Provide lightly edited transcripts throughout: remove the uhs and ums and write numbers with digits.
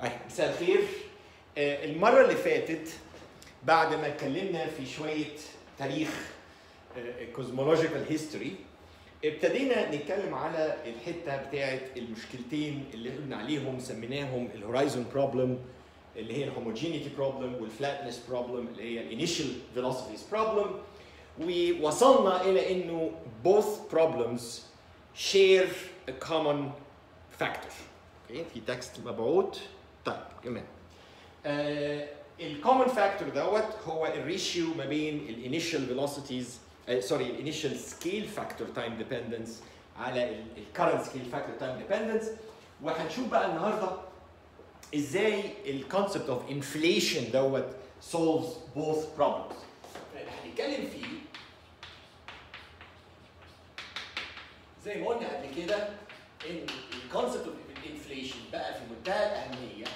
مساء الخير. المرة اللي فاتت بعد ما اتكلمنا في شوية تاريخ cosmological history ابتدينا نتكلم على الحتة بتاعة المشكلتين اللي قلنا عليهم سميناهم الهورايزون بروبلم اللي هي الهوموجينيتي بروبلم والفلاتنس بروبلم اللي هي الانيشال فيلوسيتيز بروبلم، ووصلنا إلى إنه both problems share a common factor. في تكست مبعوث. طيب كمان الكومن فاكتور دوت هو الريشيو ما بين الانيشال فيلوسيتيز الانيشال سكيل فاكتور تايم ديبندنس على الكرنت سكيل فاكتور تايم ديبندنس. وهنشوف بقى النهارده ازاي الكونسبت اوف انفليشن دوت solves both problems. هنتكلم فيه زي ما قلنا قبل كده ان الكونسبت اوف الانفليشن بقى في منتهى الاهميه.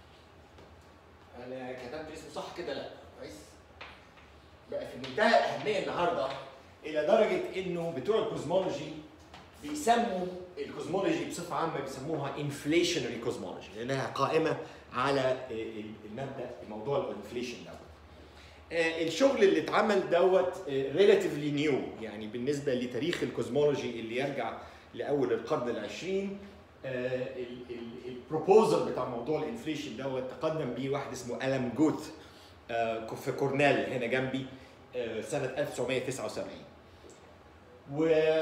انا كتبت اسمه صح كده؟ لا كويس. بقى في منتهى الاهميه النهارده الى درجه انه بتوع الكوزمولوجي بيسموا الكوزمولوجي بصفه عامه بيسموها انفليشنري كوزمولوجي لانها قائمه على المبدا موضوع الانفليشن دوت. الشغل اللي اتعمل دوت ريلاتيفلي نيو، يعني بالنسبه لتاريخ الكوزمولوجي اللي يرجع لاول القرن العشرين. البروبوزل بتاع موضوع الانفليشن دوت تقدم بيه واحد اسمه ألم جوث في كورنيل هنا جنبي سنه 1979. و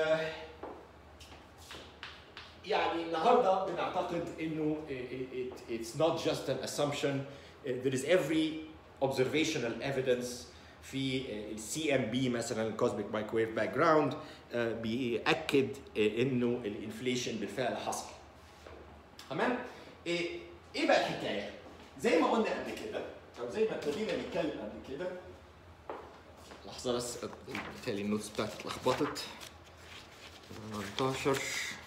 يعني النهارده بنعتقد انه it's not just an assumption. There is every observational evidence في السي ام بي مثلا الكوزميك مايكرويف باك جراوند بيأكد انه الانفليشن بالفعل حصل. تمام؟ ايه بقى الحكايه؟ زي ما قلنا قبل كده او زي ما ابتدينا نتكلم قبل كده. لحظه بس بالتالي النوتس بتاعتي اتلخبطت. 18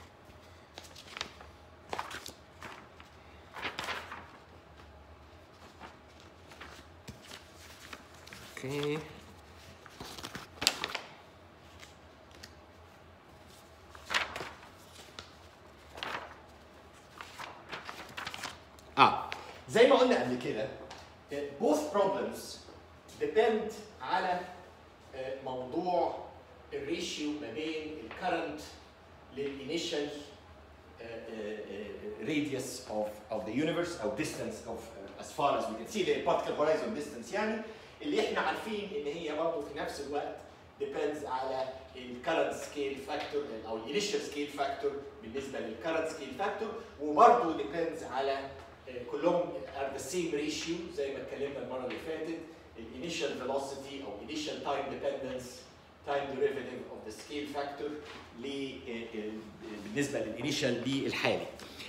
اوكي. زي ما قلنا قبل كده both problems depend على موضوع الريشيو ما بين الكرنت للinitial radius of the universe او distance of as far as we can see the particle horizon distance، يعني اللي احنا عارفين ان هي برضه في نفس الوقت depends على الكرنت سكيل فاكتور او الانيشال سكيل فاكتور بالنسبه للكرنت سكيل فاكتور، وبرضه depends على كلهم are the same ratio زي ما اتكلمنا المره اللي فاتت الانيشال فيلوسيتي او initial time dependence time derivative of the scale factor بالنسبه للانيشال للحالي.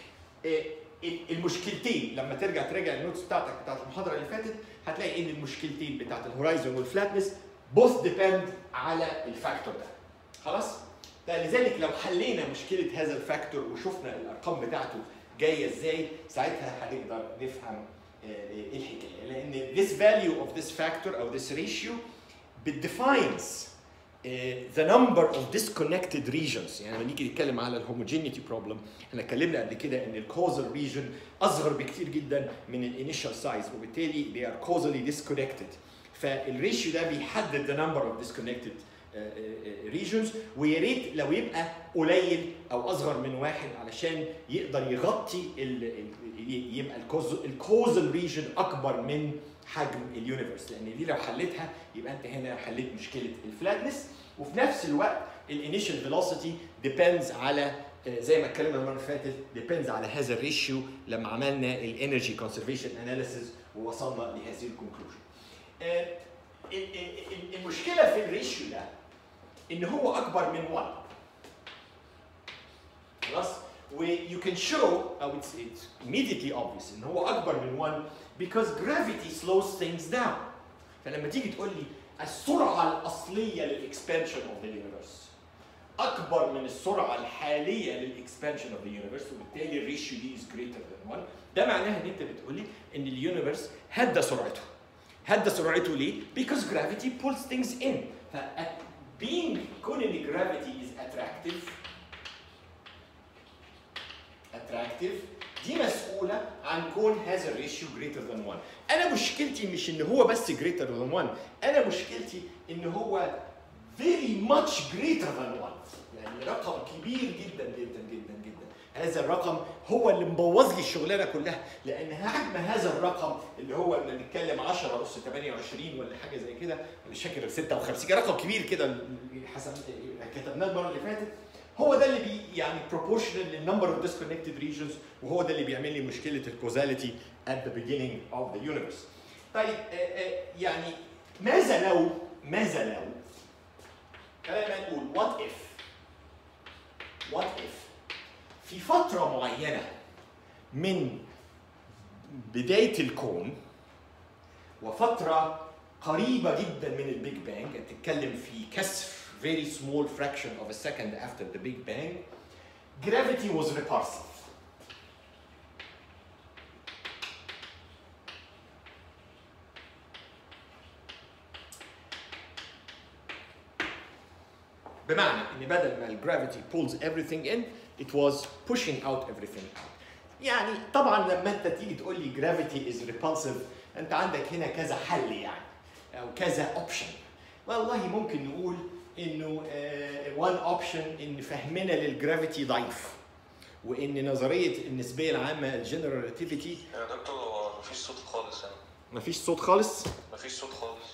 المشكلتين لما تراجع النوتس بتاعت المحاضره اللي فاتت هتلاقي ان المشكلتين بتاعت الهورايزون والفلاتنس both depend على الفاكتور ده. خلاص؟ لذلك لو حلينا مشكله هذا الفاكتور وشفنا الارقام بتاعته جايه ازاي ساعتها هنقدر نفهم ايه الحكايه، لان this value of this factor او this ratio defines the number of disconnected regions. يعني لما نيجي نتكلم على الهوموجينيتي بروبلم احنا اتكلمنا قبل كده ان الكوزال ريجن اصغر بكتير جدا من الانيشال سايز وبالتالي they are causally disconnected. فالريشيو ده بيحدد the number of disconnected regions، ويا ريت لو يبقى قليل او اصغر من واحد علشان يقدر يغطي يبقى الكوزال ريجن اكبر من حجم اليونيفرس، لان دي لو حلتها يبقى انت هنا حليت مشكله الفلاتنس. وفي نفس الوقت الانيشال فيلوسيتي ديبندز على زي ما اتكلمنا المره اللي فاتت depends على هذا الريشيو لما عملنا الانرجي كونسرفيشن اناليسيس ووصلنا لهذه الكونكلوجن. المشكله في الريشيو ده ان هو اكبر من 1. خلاص؟ و you can show او it's immediately obvious ان هو اكبر من 1 because gravity slows things down. فلما تيجي تقول لي السرعه الاصليه للاكسبانشن اوف ذا يونيفرس اكبر من السرعه الحاليه للاكسبانشن اوف ذا يونيفرس وبالتالي الريشيو دي is greater than 1، ده معناه ان انت بتقول لي ان اليونيفرس هدى سرعته. هدى سرعته ليه؟ because gravity pulls things in. ف كون ان gravity is attractive دي مسؤوله عن كون هذا الريشيو greater than 1. انا مشكلتي مش ان هو بس greater than 1، انا مشكلتي ان هو very much greater than 1. يعني رقم كبير جدا جدا جدا جدا. هذا الرقم هو اللي مبوظ لي الشغلانه كلها، لان حجم هذا الرقم اللي هو بنتكلم 10 أس 28 ولا حاجه زي كده، مش فاكر 56، رقم كبير كده حسب كتبناه المره اللي فاتت، هو ده اللي يعني proportional للنمبر اوف disconnected regions، وهو ده اللي بيعمل لي مشكله الكوزاليتي at the beginning of the universe. طيب يعني ماذا لو خلينا نقول what if في فترة معينة من بداية الكون وفترة قريبة جدا من البيج بانج، تتكلم في كسر very small fraction of a second after the Big Bang, gravity was repulsive. بمعنى ان بدل ما الجرافيتي pulls everything in it was pushing out everything out. يعني طبعا لما انت تيجي تقول لي gravity is repulsive انت عندك هنا كذا حل يعني او كذا اوبشن. والله ممكن نقول انه one option ان فهمنا للجرافيتي ضعيف، وان نظريه النسبيه العامه الجنرال ريلاتيفيتي. يا دكتور هو مفيش صوت خالص يعني. مفيش صوت خالص؟ مفيش صوت خالص.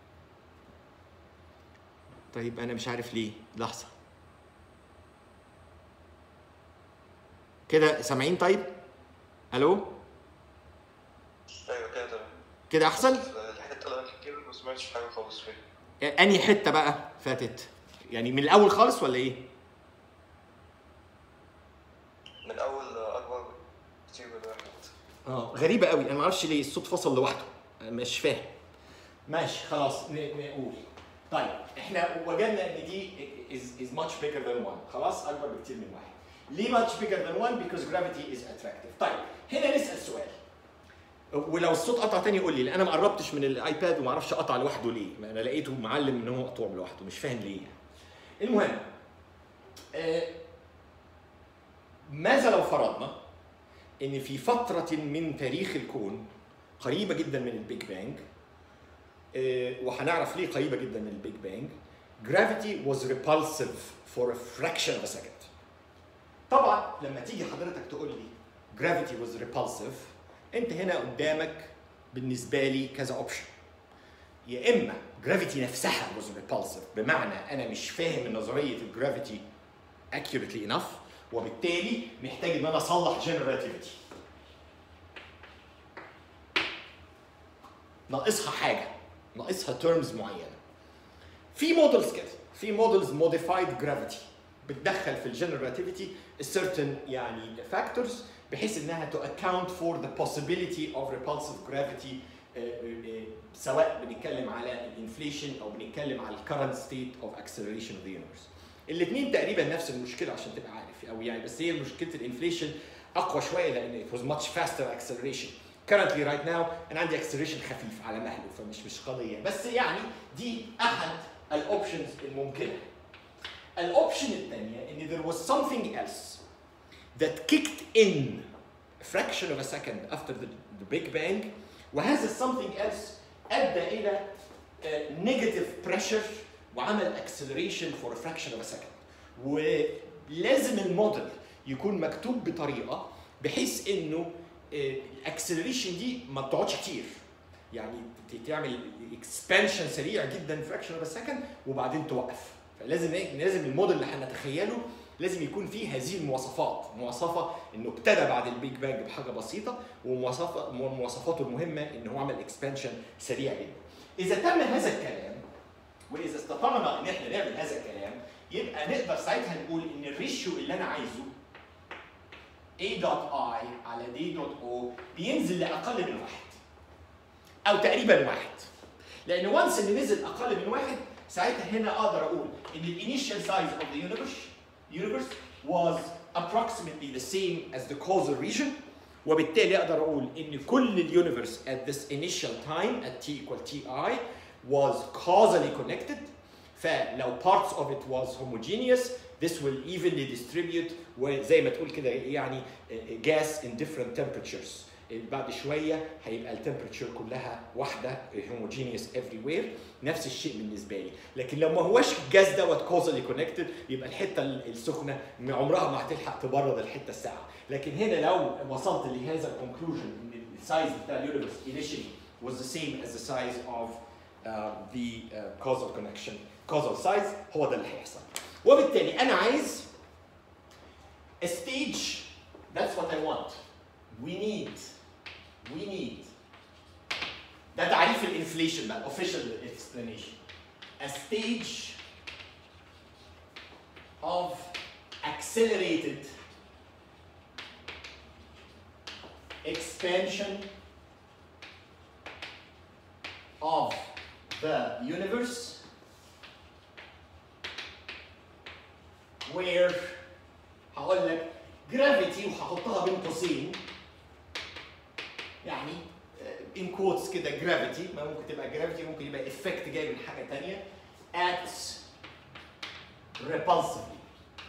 طيب انا مش عارف ليه، لحظه كده سامعين؟ طيب الو؟ ايوه كده تمام. كده احسن؟ الحته اللي كده ما سمعتش حاجه خالص فيها. انهي حته بقى فاتت؟ يعني من الاول خالص ولا ايه؟ من الاول اكبر كتير من الواحد. غريبه قوي، انا ما اعرفش ليه الصوت فصل لوحده، مش فاهم. ماشي خلاص نقول. طيب احنا وجدنا ان دي is much bigger than 1، خلاص اكبر بكتير من 1. ليه much bigger than 1؟ because gravity is attractive. طيب هنا نسال سؤال، ولو الصوت قطع تاني قول لي، لان انا ما قربتش من الايباد وما اعرفش قطع لوحده ليه، ما انا لقيته معلم ان هو مقطوع لوحده، مش فاهم ليه. المهم ماذا لو فرضنا ان في فتره من تاريخ الكون قريبه جدا من البيج بانج، وهنعرف ليه قريبه جدا من البيج بانج، gravity was repulsive for a fraction of a second. طبعا لما تيجي حضرتك تقول لي gravity was repulsive، انت هنا قدامك بالنسبه لي كذا اوبشن. يا اما gravity نفسها was repulsive، بمعنى انا مش فاهم نظريه الجرافيتي accurately enough، وبالتالي محتاج ان انا اصلح general relativity، ناقصها حاجه، ناقصها تيرمز معينه. في مودلز كده، في مودلز modified gravity بتدخل في الجنرال ريلاتيفيتي certain يعني factors بحيث انها to account for the possibility of repulsive gravity، سواء بنتكلم على الانفليشن او بنتكلم على الكرنت ستيت اوف acceleration of the universe. الاثنين تقريبا نفس المشكله عشان تبقى عارف، او يعني بس هي مشكله الانفليشن اقوى شويه لان it was much faster acceleration. currently right now انا عندي acceleration خفيف على مهله، فمش قضيه، بس يعني دي احد الاوبشنز الممكنه. الاوبشن الثانيه ان there was something else that kicked in a fraction of a second after the Big Bang، وهذا something else ادى الى negative pressure وعمل acceleration for a fraction of a second. ولازم الموديل يكون مكتوب بطريقه بحيث انه الاكسلريشن دي ما بتقعدش كتير، يعني تعمل اكسبانشن سريع جدا fraction of a second وبعدين توقف. فلازم الموديل اللي هنتخيله لازم يكون فيه هذه المواصفات، مواصفه انه ابتدى بعد البيج بانج بحاجه بسيطه، ومواصفاته المهمه ان هو عمل اكسبانشن سريع جدا. اذا تم هذا الكلام واذا استطعنا ان احنا نعمل هذا الكلام، يبقى نقدر ساعتها نقول ان الريشيو اللي انا عايزه A dot I على D dot O بينزل لاقل من 1 او تقريبا 1، لان وانس ان نزل اقل من 1 ساعتها هنا اقدر اقول ان الانيشال سايز اوف ذا universe was approximately the same as the causal region، وبالتالي اقدر اقول ان كل اليونيفرس at this initial time at t equal ti was causally connected. فلو parts of it was homogeneous this will evenly distribute وزي ما تقول كده يعني gas in different temperatures. بعد شويه هيبقى التمبرتشر كلها واحده homogeneous everywhere. نفس الشيء بالنسبه لي. لكن لو ما هوش الجاز دوت كوزالي كونكتد يبقى الحته السخنه عمرها ما هتلحق تبرد الحته الساقعه. لكن هنا لو وصلت لهذا الكونكلوجن ان السايز بتاع اليونيفرس initially was the same as the size of the causal connection, causal size, هو ده اللي هيحصل. وبالتالي انا عايز a stage. That's what I want. We need ده تعريف الانفليشن بقى official explanation. A stage of accelerated expansion of the universe where هقول لك gravity وهحطها بين قوسين يعني in quotes كده gravity. ما ممكن تبقى gravity ممكن يبقى effect جاي من حاجة تانية acts repulsively.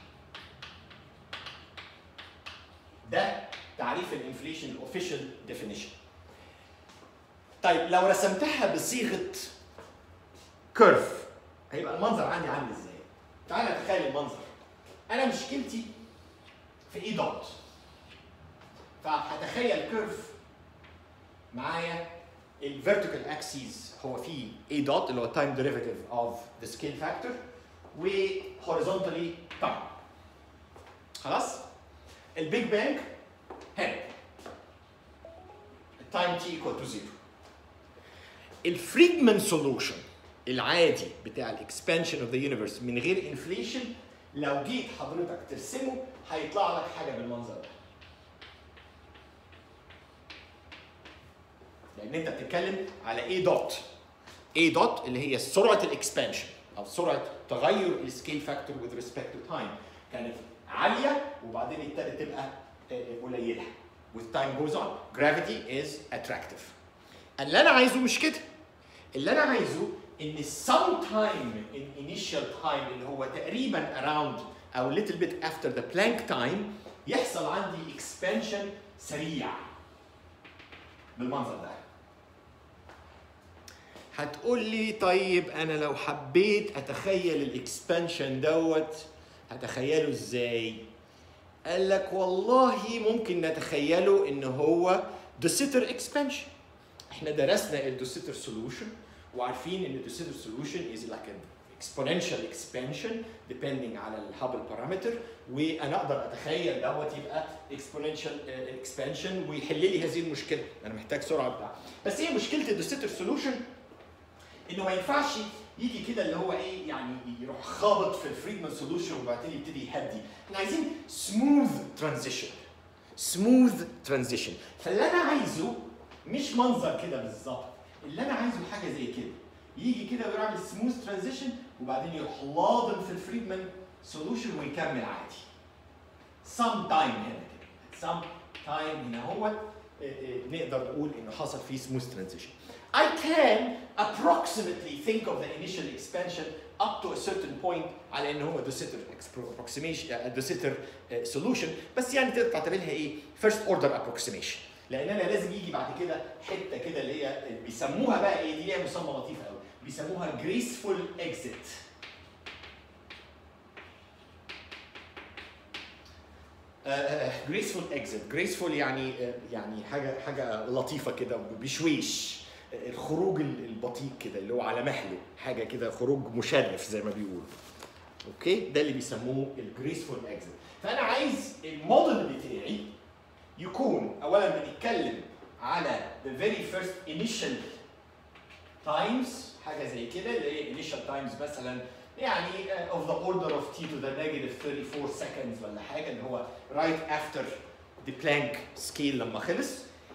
ده تعريف الانفليشن الاوفيشال ديفينيشن. طيب لو رسمتها بصيغة كيرف هيبقى المنظر عندي عامل ازاي؟ تعالى تخيل المنظر. أنا مشكلتي في اي دوت. فهتخيل كيرف معايا الفيرتيكال اكسيز هو فيه اي دوت اللي هو تايم ديريفيتيف اوف ذا سكيل فاكتور وهوريزونتالي تايم. خلاص؟ البيج بانج هنا التايم تي ايكوال تو 0. الفريدمان سولوشن العادي بتاع الاكسبانشن اوف ذا يونيفرس من غير انفليشن لو جيت حضرتك ترسمه هيطلع لك حاجه بالمنظر ده. لان انت بتتكلم على اي دوت. اي دوت اللي هي سرعه الاكسبانشن او سرعه تغير السكيل فاكتور with respect to time كانت عاليه وبعدين ابتدت تبقى قليله. with time goes on gravity is attractive. اللي انا عايزه مش كده. اللي انا عايزه ان sometime in initial time اللي هو تقريبا around او little bit after the Planck time يحصل عندي expansion سريع بالمنظر ده. هتقول لي طيب انا لو حبيت اتخيل الاكسبانشن دوت هتخيله ازاي؟ قال لك والله ممكن نتخيله ان هو de Sitter expansion. احنا درسنا ال de Sitter solution وعارفين ان the de Sitter solution is like an exponential expansion depending على الهابل بارامتر وانا اقدر اتخيل دوت يبقى exponential expansion ويحل لي هذه المشكله. انا محتاج سرعه بتاع. بس هي مشكله ال de Sitter solution انه ما ينفعش يجي كده اللي هو ايه يعني يروح خابط في الفريدمان سولوشن وبعدين يبتدي يهدي. احنا عايزين سموث ترانزيشن. فاللي انا عايزه مش منظر كده بالظبط. اللي انا عايزه حاجه زي كده يجي كده ويعمل سموث ترانزيشن وبعدين يروح لاضم في الفريدمان سولوشن ويكمل عادي. سام تايم هنا كده. سام تايم هنا هو نقدر نقول انه حصل فيه سموث ترانزيشن. I can approximately think of the initial expansion up to a certain point على انه هو de Sitter approximation de Sitter solution بس يعني تقدر تعتبرها ايه first order approximation لان انا لازم يجي بعد كده حته كده اللي هي بيسموها بقى ايه دي ليها مسمى لطيف قوي بيسموها graceful exit. graceful يعني يعني حاجه لطيفه كده بشويش. الخروج البطيء كده اللي هو على مهله حاجه كده خروج مشرف زي ما بيقولوا. اوكي ده اللي بيسموه الجريسفول اكزيت. فانا عايز الموديل بتاعي يكون اولا بنتكلم على the very first initial times حاجه زي كده اللي هي initial times مثلا يعني of the order of t to the negative 34 seconds ولا حاجه اللي هو right after the Planck scale لما خلص.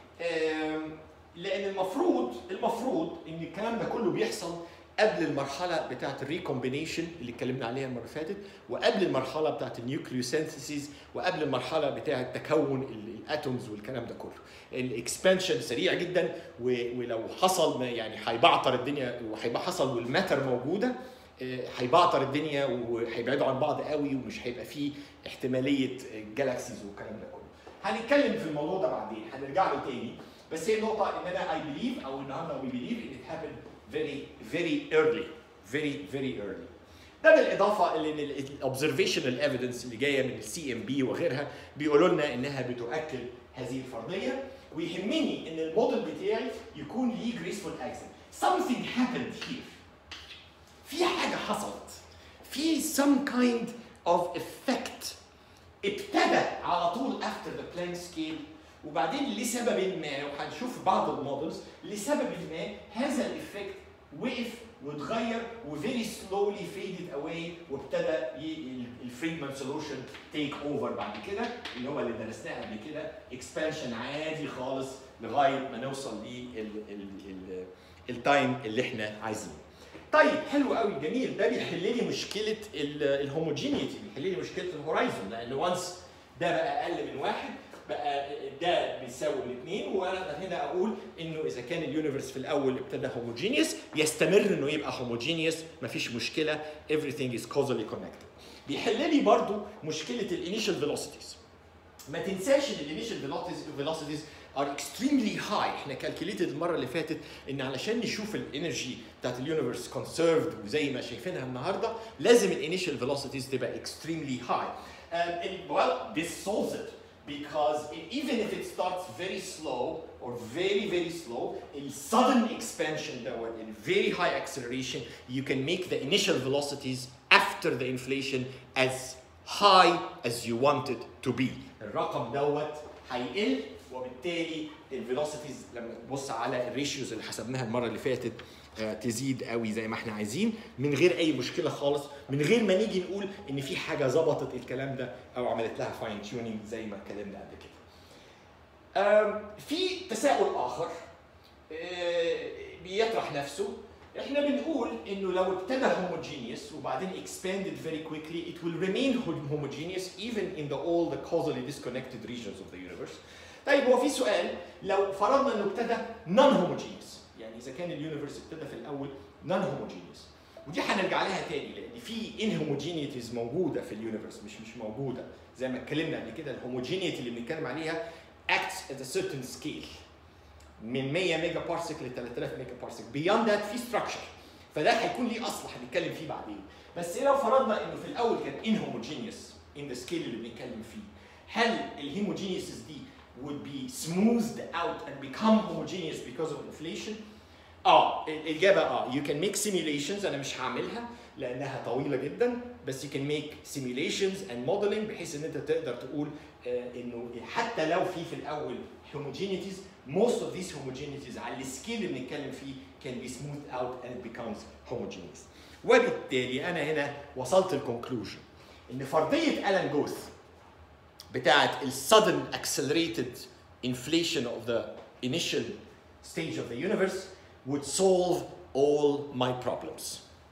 لان المفروض ان الكلام ده كله بيحصل قبل المرحله بتاعه الريكومبينيشن اللي اتكلمنا عليها المره اللي فاتت وقبل المرحله بتاعه النيوكليوسينثيسيس وقبل المرحله بتاعه تكون الاتومز والكلام ده كله. الاكسبانشن سريع جدا ولو حصل يعني هيبعتر الدنيا وهيبقى حصل والماتر موجوده هيبعتر الدنيا وهيبعدوا عن بعض قوي ومش هيبقى فيه احتماليه جالاكسيز والكلام ده كله. هنتكلم في الموضوع ده بعدين، هنرجع له تاني، بس هي النقطه ان انا اي بليف او النهارده وي بليف ان ات هابن very early very early. ده بالاضافه ان الاوبزرفيشنال ايفيدنس اللي جايه من السي ام بي وغيرها بيقولوا لنا انها بتؤكد هذه الفرضيه، ويهمني ان الموديل بتاعي يكون ليه جريسفول اكسن. something happened here. في حاجه حصلت، في some kind of effect ابتدى على طول after the Planck scale، وبعدين لسبب ما، وهنشوف في بعض المودلز لسبب ما هذا الافكت وقف واتغير وفيري سلولي فيدد اواي، وابتدى الفريدمان سولوشن تيك اوفر بعد كده، اللي هو اللي درسناه قبل كده، اكسبانشن عادي خالص لغايه ما نوصل للتايم اللي احنا عايزينه. طيب حلو قوي جميل، ده بيحل لي مشكله الهوموجينيتي، بيحل لي مشكله الهورايزون، لان وانس ده بقى اقل من واحد بقى ده بيساوي الاثنين، وانا هنا اقول انه اذا كان اليونيفرس في الاول ابتدى هوموجينيوس يستمر انه يبقى هوموجينيوس، مفيش مشكله، everything is causally connected. بيحل لي برضو مشكله الانيشال فيلوسيتيز. ما تنساش ان الانيشال فيلوسيتيز are extremely high. احنا كالكوليتد المره اللي فاتت ان علشان نشوف الانرجي بتاعت اليونيفرس conserved وزي ما شايفينها النهارده لازم الانيشال فيلوسيتيز تبقى extremely high. Well, this solves it. Because even if it starts very slow or very slow, in sudden expansion or in very high acceleration, you can make the initial velocities after the inflation as high as you want it to be. الرقم دوت هيقل، وبالتالي الفيلوسيتيز لما تبص على الريشيوز اللي حسبناها المره اللي فاتت تزيد قوي زي ما احنا عايزين، من غير اي مشكله خالص، من غير ما نيجي نقول ان في حاجه ظبطت الكلام ده او عملت لها فاين تيونينج زي ما اتكلمنا قبل كده. في تساؤل اخر بيطرح نفسه، احنا بنقول انه لو ابتدى homogeneous وبعدين expanded very quickly it will remain homogeneous even in all the causally disconnected regions of the universe. طيب هو في سؤال، لو فرضنا انه ابتدى non homogeneous، يعني اذا كان اليونيفرس ابتدى في الاول non homogeneous، ودي هنرجع لها تاني لان في inhomogeneities موجوده في اليونيفرس مش موجوده، زي ما اتكلمنا قبل كده الهوموجينيتي اللي بنتكلم عليها acts at a certain scale من 100 ميجا بارسك ل 3000 ميجا بارسك، beyond that في structure، فده هيكون ليه اصل هنتكلم فيه بعدين. بس لو فرضنا انه في الاول كان inhomogeneous in the scale اللي بنتكلم فيه، هل الهيموجينيسيس دي would be smoothed out and become homogeneous because of inflation؟ الإجابة you can make simulations، أنا مش هعملها لأنها طويلة جدا، بس you can make simulations and modeling بحيث إن أنت تقدر تقول إنه حتى لو في الأول homogenities، most of these homogenities على السكيل اللي بنتكلم فيه can be smoothed out and it becomes homogeneous. وبالتالي أنا هنا وصلت الكونكلوجن إن فرضية ألان جوث بتاعت sudden accelerated inflation of the initial stage of the universe would solve all my problems.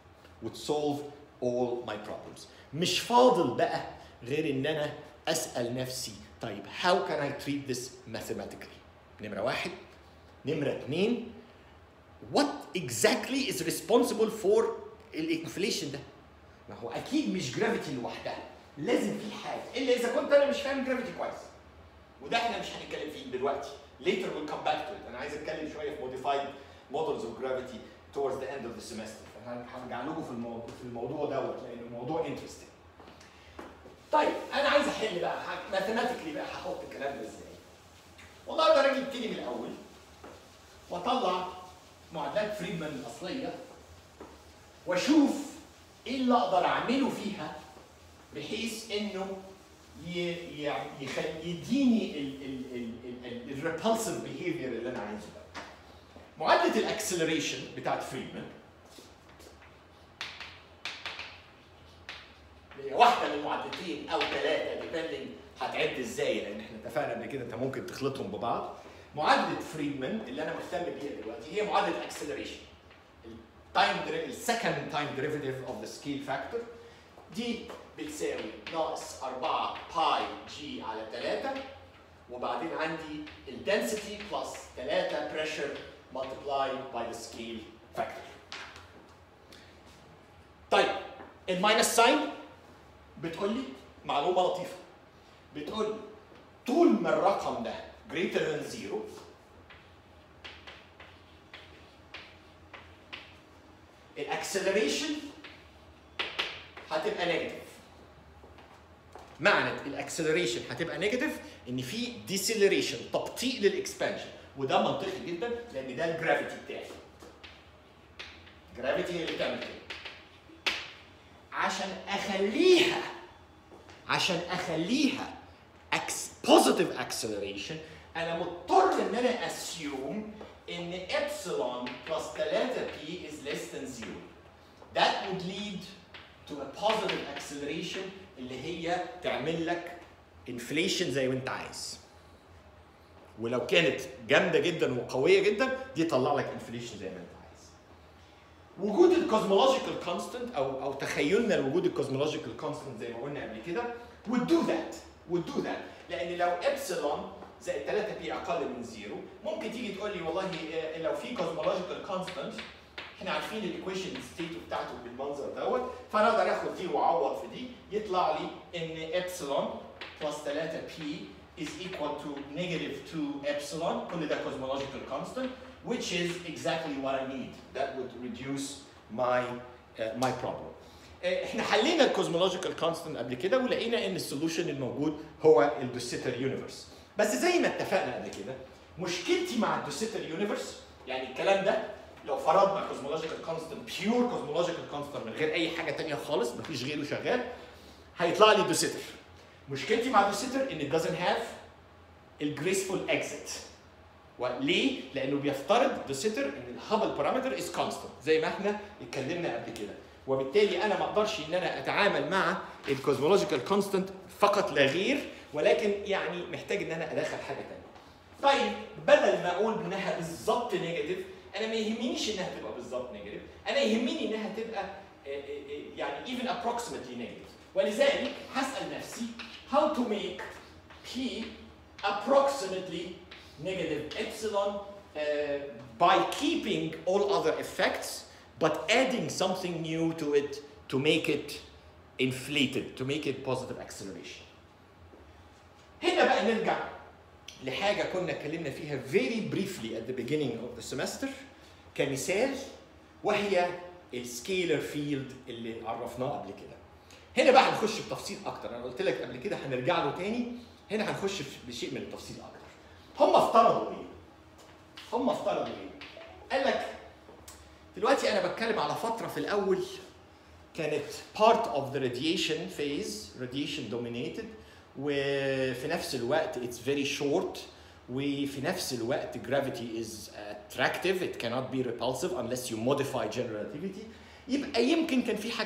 مش فاضل بقى غير ان انا اسال نفسي طيب how can I treat this mathematically؟ نمرة واحد. نمرة اتنين، what exactly is responsible for الانفليشن ده؟ ما هو اكيد مش جرافيتي لوحدها، لازم في حاجه، الا اذا كنت انا مش فاهم جرافيتي كويس، وده احنا مش هنتكلم فيه دلوقتي. later we'll come back to it. انا عايز اتكلم شويه في modified models of gravity towards the end of the semester، فهرجع لكم في الموضوع دوت لانه الموضوع interesting. طيب انا عايز احل بقى ماثيماتيكلي بقى، هحط الكلام ده ازاي؟ والله اقدر اجي ابتدي من الاول واطلع معادلات فريدمان الاصليه واشوف ايه اللي اقدر اعمله فيها بحيث انه يديني الريبالسيف بيهيفير اللي انا عايزه ده. معادله الاكسلريشن بتاعت فريدمان واحده من معادلتين او ثلاثه ديبندنج هتعد ازاي، لان احنا اتفقنا قبل كده انت ممكن تخلطهم ببعض. معادله فريدمان اللي انا مهتم بيها دلوقتي هي معادله الاكسلريشن، السكند تايم ديريفيتيف اوف ذا سكيل فاكتور، دي بتساوي ناقص 4 باي جي على 3، وبعدين عندي الدنسيتي بلس 3 بريشر multiplied by the scale factor. طيب الماينس ساين بتقول لي معلومه لطيفه، بتقول لي طول ما الرقم ده greater than 0 الاكسلريشن هتبقى نيجاتيف. معنى الاكسلريشن هتبقى نيجاتيف ان في ديسيلريشن، تبطيء للاكسبانشن، وده منطقي جدا لان ده الجرافيتي بتاعي. الجرافيتي هي اللي بتعمل كده. عشان اخليها positive acceleration انا مضطر ان انا assume ان epsilon plus 3p is less than 0. That would lead to a positive acceleration اللي هي تعمل لك inflation زي ما انت عايز. ولو كانت جامده جدا وقويه جدا دي تطلع لك inflation زي ما انت عايز. وجود الكوزمولوجيكال كونستنت او تخيلنا لوجود الكوزمولوجيكال كونستنت زي ما قلنا قبل كده would do that لان لو ابسلون زائد 3 بي اقل من 0 ممكن تيجي تقول لي والله لو في كوزمولوجيكال كونستنت احنا عارفين الايكويشن ستيت بتاعته بالمنظر دوت، فانا اقدر اخد دي واعوض في دي يطلع لي ان ابسلون بلس 3 بي is equal to negative 2 epsilon. كل ده cosmological constant which is exactly what I need. That would reduce my problem. احنا حلينا الكوزمولوجيكال كونستنت قبل كده ولقينا ان السولوشن الموجود هو الدوسيتر يونيفرس. بس زي ما اتفقنا قبل كده مشكلتي مع الدوسيتر يونيفرس يعني الكلام ده لو فرضنا كوزمولوجيكال كونستنت بيور كوزمولوجيكال كونستنت من غير اي حاجه ثانيه خالص مفيش غيره شغال هيطلع لي دوسيتر. مشكلتي مع الدوسيتر ان it doesn't have الجريسفول اكزيت. وليه؟ لانه بيفترض دوسيتر ان الهابل بارامتر از كونستنت زي ما احنا اتكلمنا قبل كده، وبالتالي انا ما اقدرش ان انا اتعامل مع الكوزمولوجيكال كونستنت فقط لا غير، ولكن يعني محتاج ان انا ادخل حاجه ثانيه. طيب بدل ما اقول انها بالظبط نيجاتيف انا ما يهمنيش انها تبقى بالظبط نيجاتيف، انا يهمني انها تبقى يعني even approximately negative. ولذلك هسال نفسي how to make P approximately negative epsilon by keeping all other effects but adding something new to it to make it inflated, to make it positive acceleration. هنا بقى نرجع لحاجة كنا اتكلمنا فيها very briefly at the beginning of the semester كمثال، وهي السكيلر فيلد اللي عرفناه قبل كده. هنا بقى هنخش بتفصيل اكتر، انا قلت لك قبل كده هنرجع له تاني، هنا هنخش بشيء من التفصيل اكتر. هم افترضوا ايه؟ قال لك دلوقتي انا بتكلم على فتره في الاول كانت part of the radiation phase, radiation dominated، وفي نفس الوقت it's very short، وفي نفس الوقت gravity is attractive, it cannot be repulsive unless you modify general relativity. يبقى يمكن كان في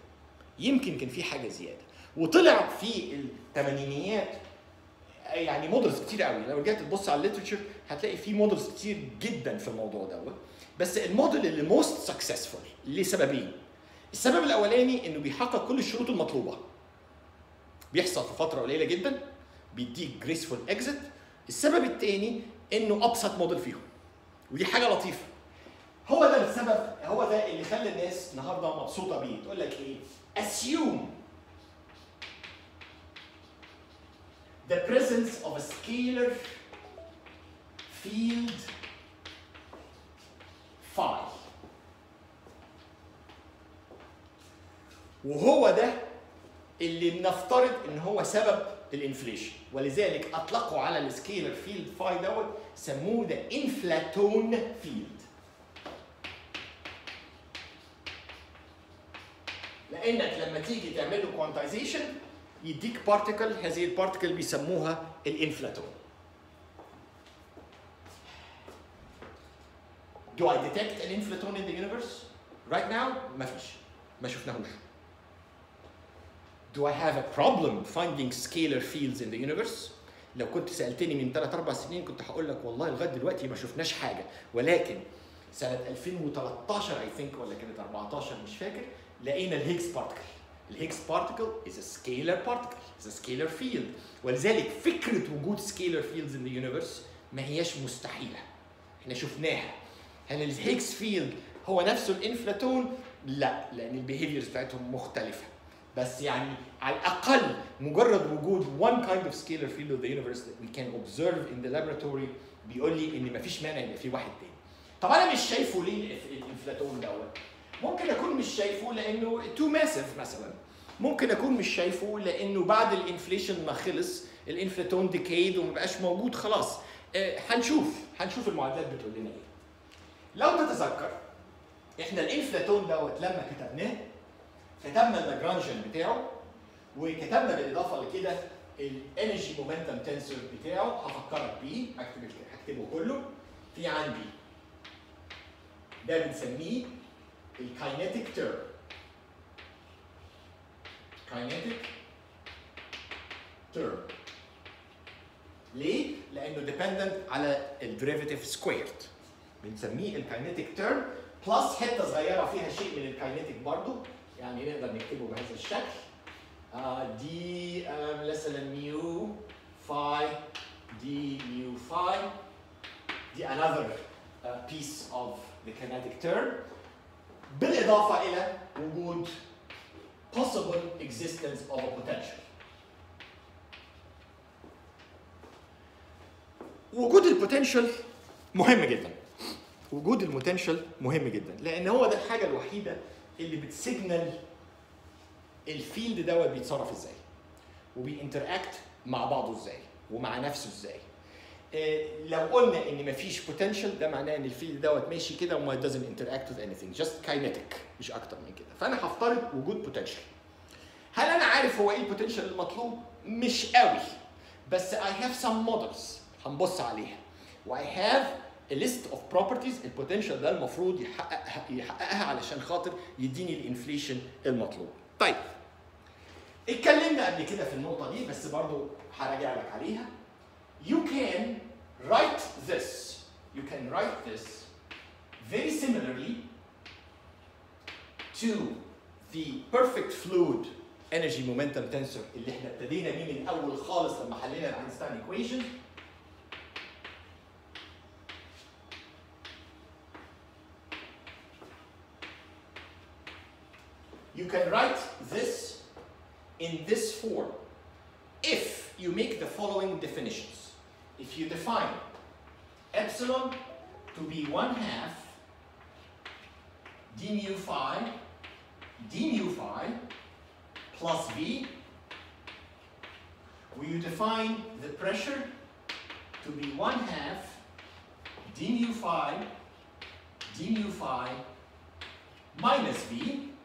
حاجه زياده، وطلع في الثمانينيات يعني مودلز كتير قوي. لو رجعت تبص على الليترشر هتلاقي في مودلز كتير جدا في الموضوع دوت، بس الموديل اللي موست سكسسفول لسببين. السبب الاولاني انه بيحقق كل الشروط المطلوبه، بيحصل في فتره قليله جدا، بيديك جريسفول اكزيت. السبب الثاني انه ابسط موديل فيهم، ودي حاجه لطيفه. هو ده السبب، هو ده اللي خلى الناس النهارده مبسوطه بيه. تقول لك ايه؟ assume the presence of a scalar field phi. وهو ده اللي بنفترض ان هو سبب الانفليشن، ولذلك اطلقوا على السكيلر فيلد فاي دوت سموه ده انفلاتون فيلد. لانك لما تيجي تعمل له كوانتايزيشن يديك بارتيكل، هذه البارتيكل بيسموها الانفلاتون. Do I detect an inflaton in the universe? Right now مفيش، ما شفناهوش. Do I have a problem finding scalar fields in the universe? لو كنت سألتني من 3-4 سنين كنت هقول لك والله لغاية دلوقتي ما شفناش حاجة، ولكن سنة 2013 I think ولا كانت 14 مش فاكر، لقينا الهيجز بارتيكل. الهيجز بارتيكل is a scalar particle, is a scalar field. ولذلك فكرة وجود scalar fields in the universe ما هياش مستحيلة. احنا شفناها. هل الهيجز فيلد هو نفسه الانفلاتون؟ لا، لان البيهيفيرز بتاعتهم مختلفه. بس يعني على الاقل مجرد وجود one kind of scalar field of the universe that we can observe in the laboratory بيقول لي ان مفيش مانع يبقى في واحد تاني. طب انا مش شايفه ليه الانفلاتون دوت؟ ممكن اكون مش شايفه لانه تو ماسيف مثلا. ممكن اكون مش شايفه لانه بعد الانفليشن ما خلص الانفلاتون ديكيد وما بقاش موجود خلاص. هنشوف المعادلات بتقول لنا ايه. لو تتذكر احنا الانفلاتون دوت لما كتبناه كتبنا اللاجرانجيان بتاعه، وكتبنا بالاضافه لكده الانرجي مومنتم تنسور بتاعه. هفكرك بيه، هكتبه كله. في عندي ده بنسميه الكاينيتيك تيرم. كاينيتيك تيرم ليه؟ لانه ديبندنت على الديريفيتيف سكويرد. بنسميه الكاينيتيك تيرم بلس حته صغيره فيها شيء من الكاينيتيك برضه، يعني نقدر نكتبه بهذا الشكل. دي مثلا ميو فاي، دي ميو فاي، دي another piece of the kinetic term، بالاضافه الى وجود possible existence of a potential. وجود البوتنشال مهم جدا. وجود البوتنشال مهم جدا لان هو ده الحاجه الوحيده اللي بتسيجنال الفيلد دوت بيتصرف ازاي وبينتراكت مع بعضه ازاي ومع نفسه ازاي. لو قلنا ان مفيش بوتنشال ده معناه ان الفيلد دوت ماشي كده وما doesn't interact with anything, just kinetic مش اكتر من كده. فانا هفترض وجود بوتنشال. هل انا عارف هو ايه البوتنشال المطلوب؟ مش قوي، بس I have some models هنبص عليها. و I have a list of properties البوتنشال ده المفروض يحققها علشان خاطر يديني الانفليشن المطلوب. طيب اتكلمنا قبل كده في النقطة دي بس برضو هراجع لك عليها. You can write this very similarly to the perfect fluid energy momentum tensor اللي احنا ابتدينا بيه من اول خالص لما حلينا الاينشتاين equation. You can write this in this form if you make the following definitions. If you define epsilon to be 1/2 d mu phi plus v, where you define the pressure to be 1/2 d mu phi minus v,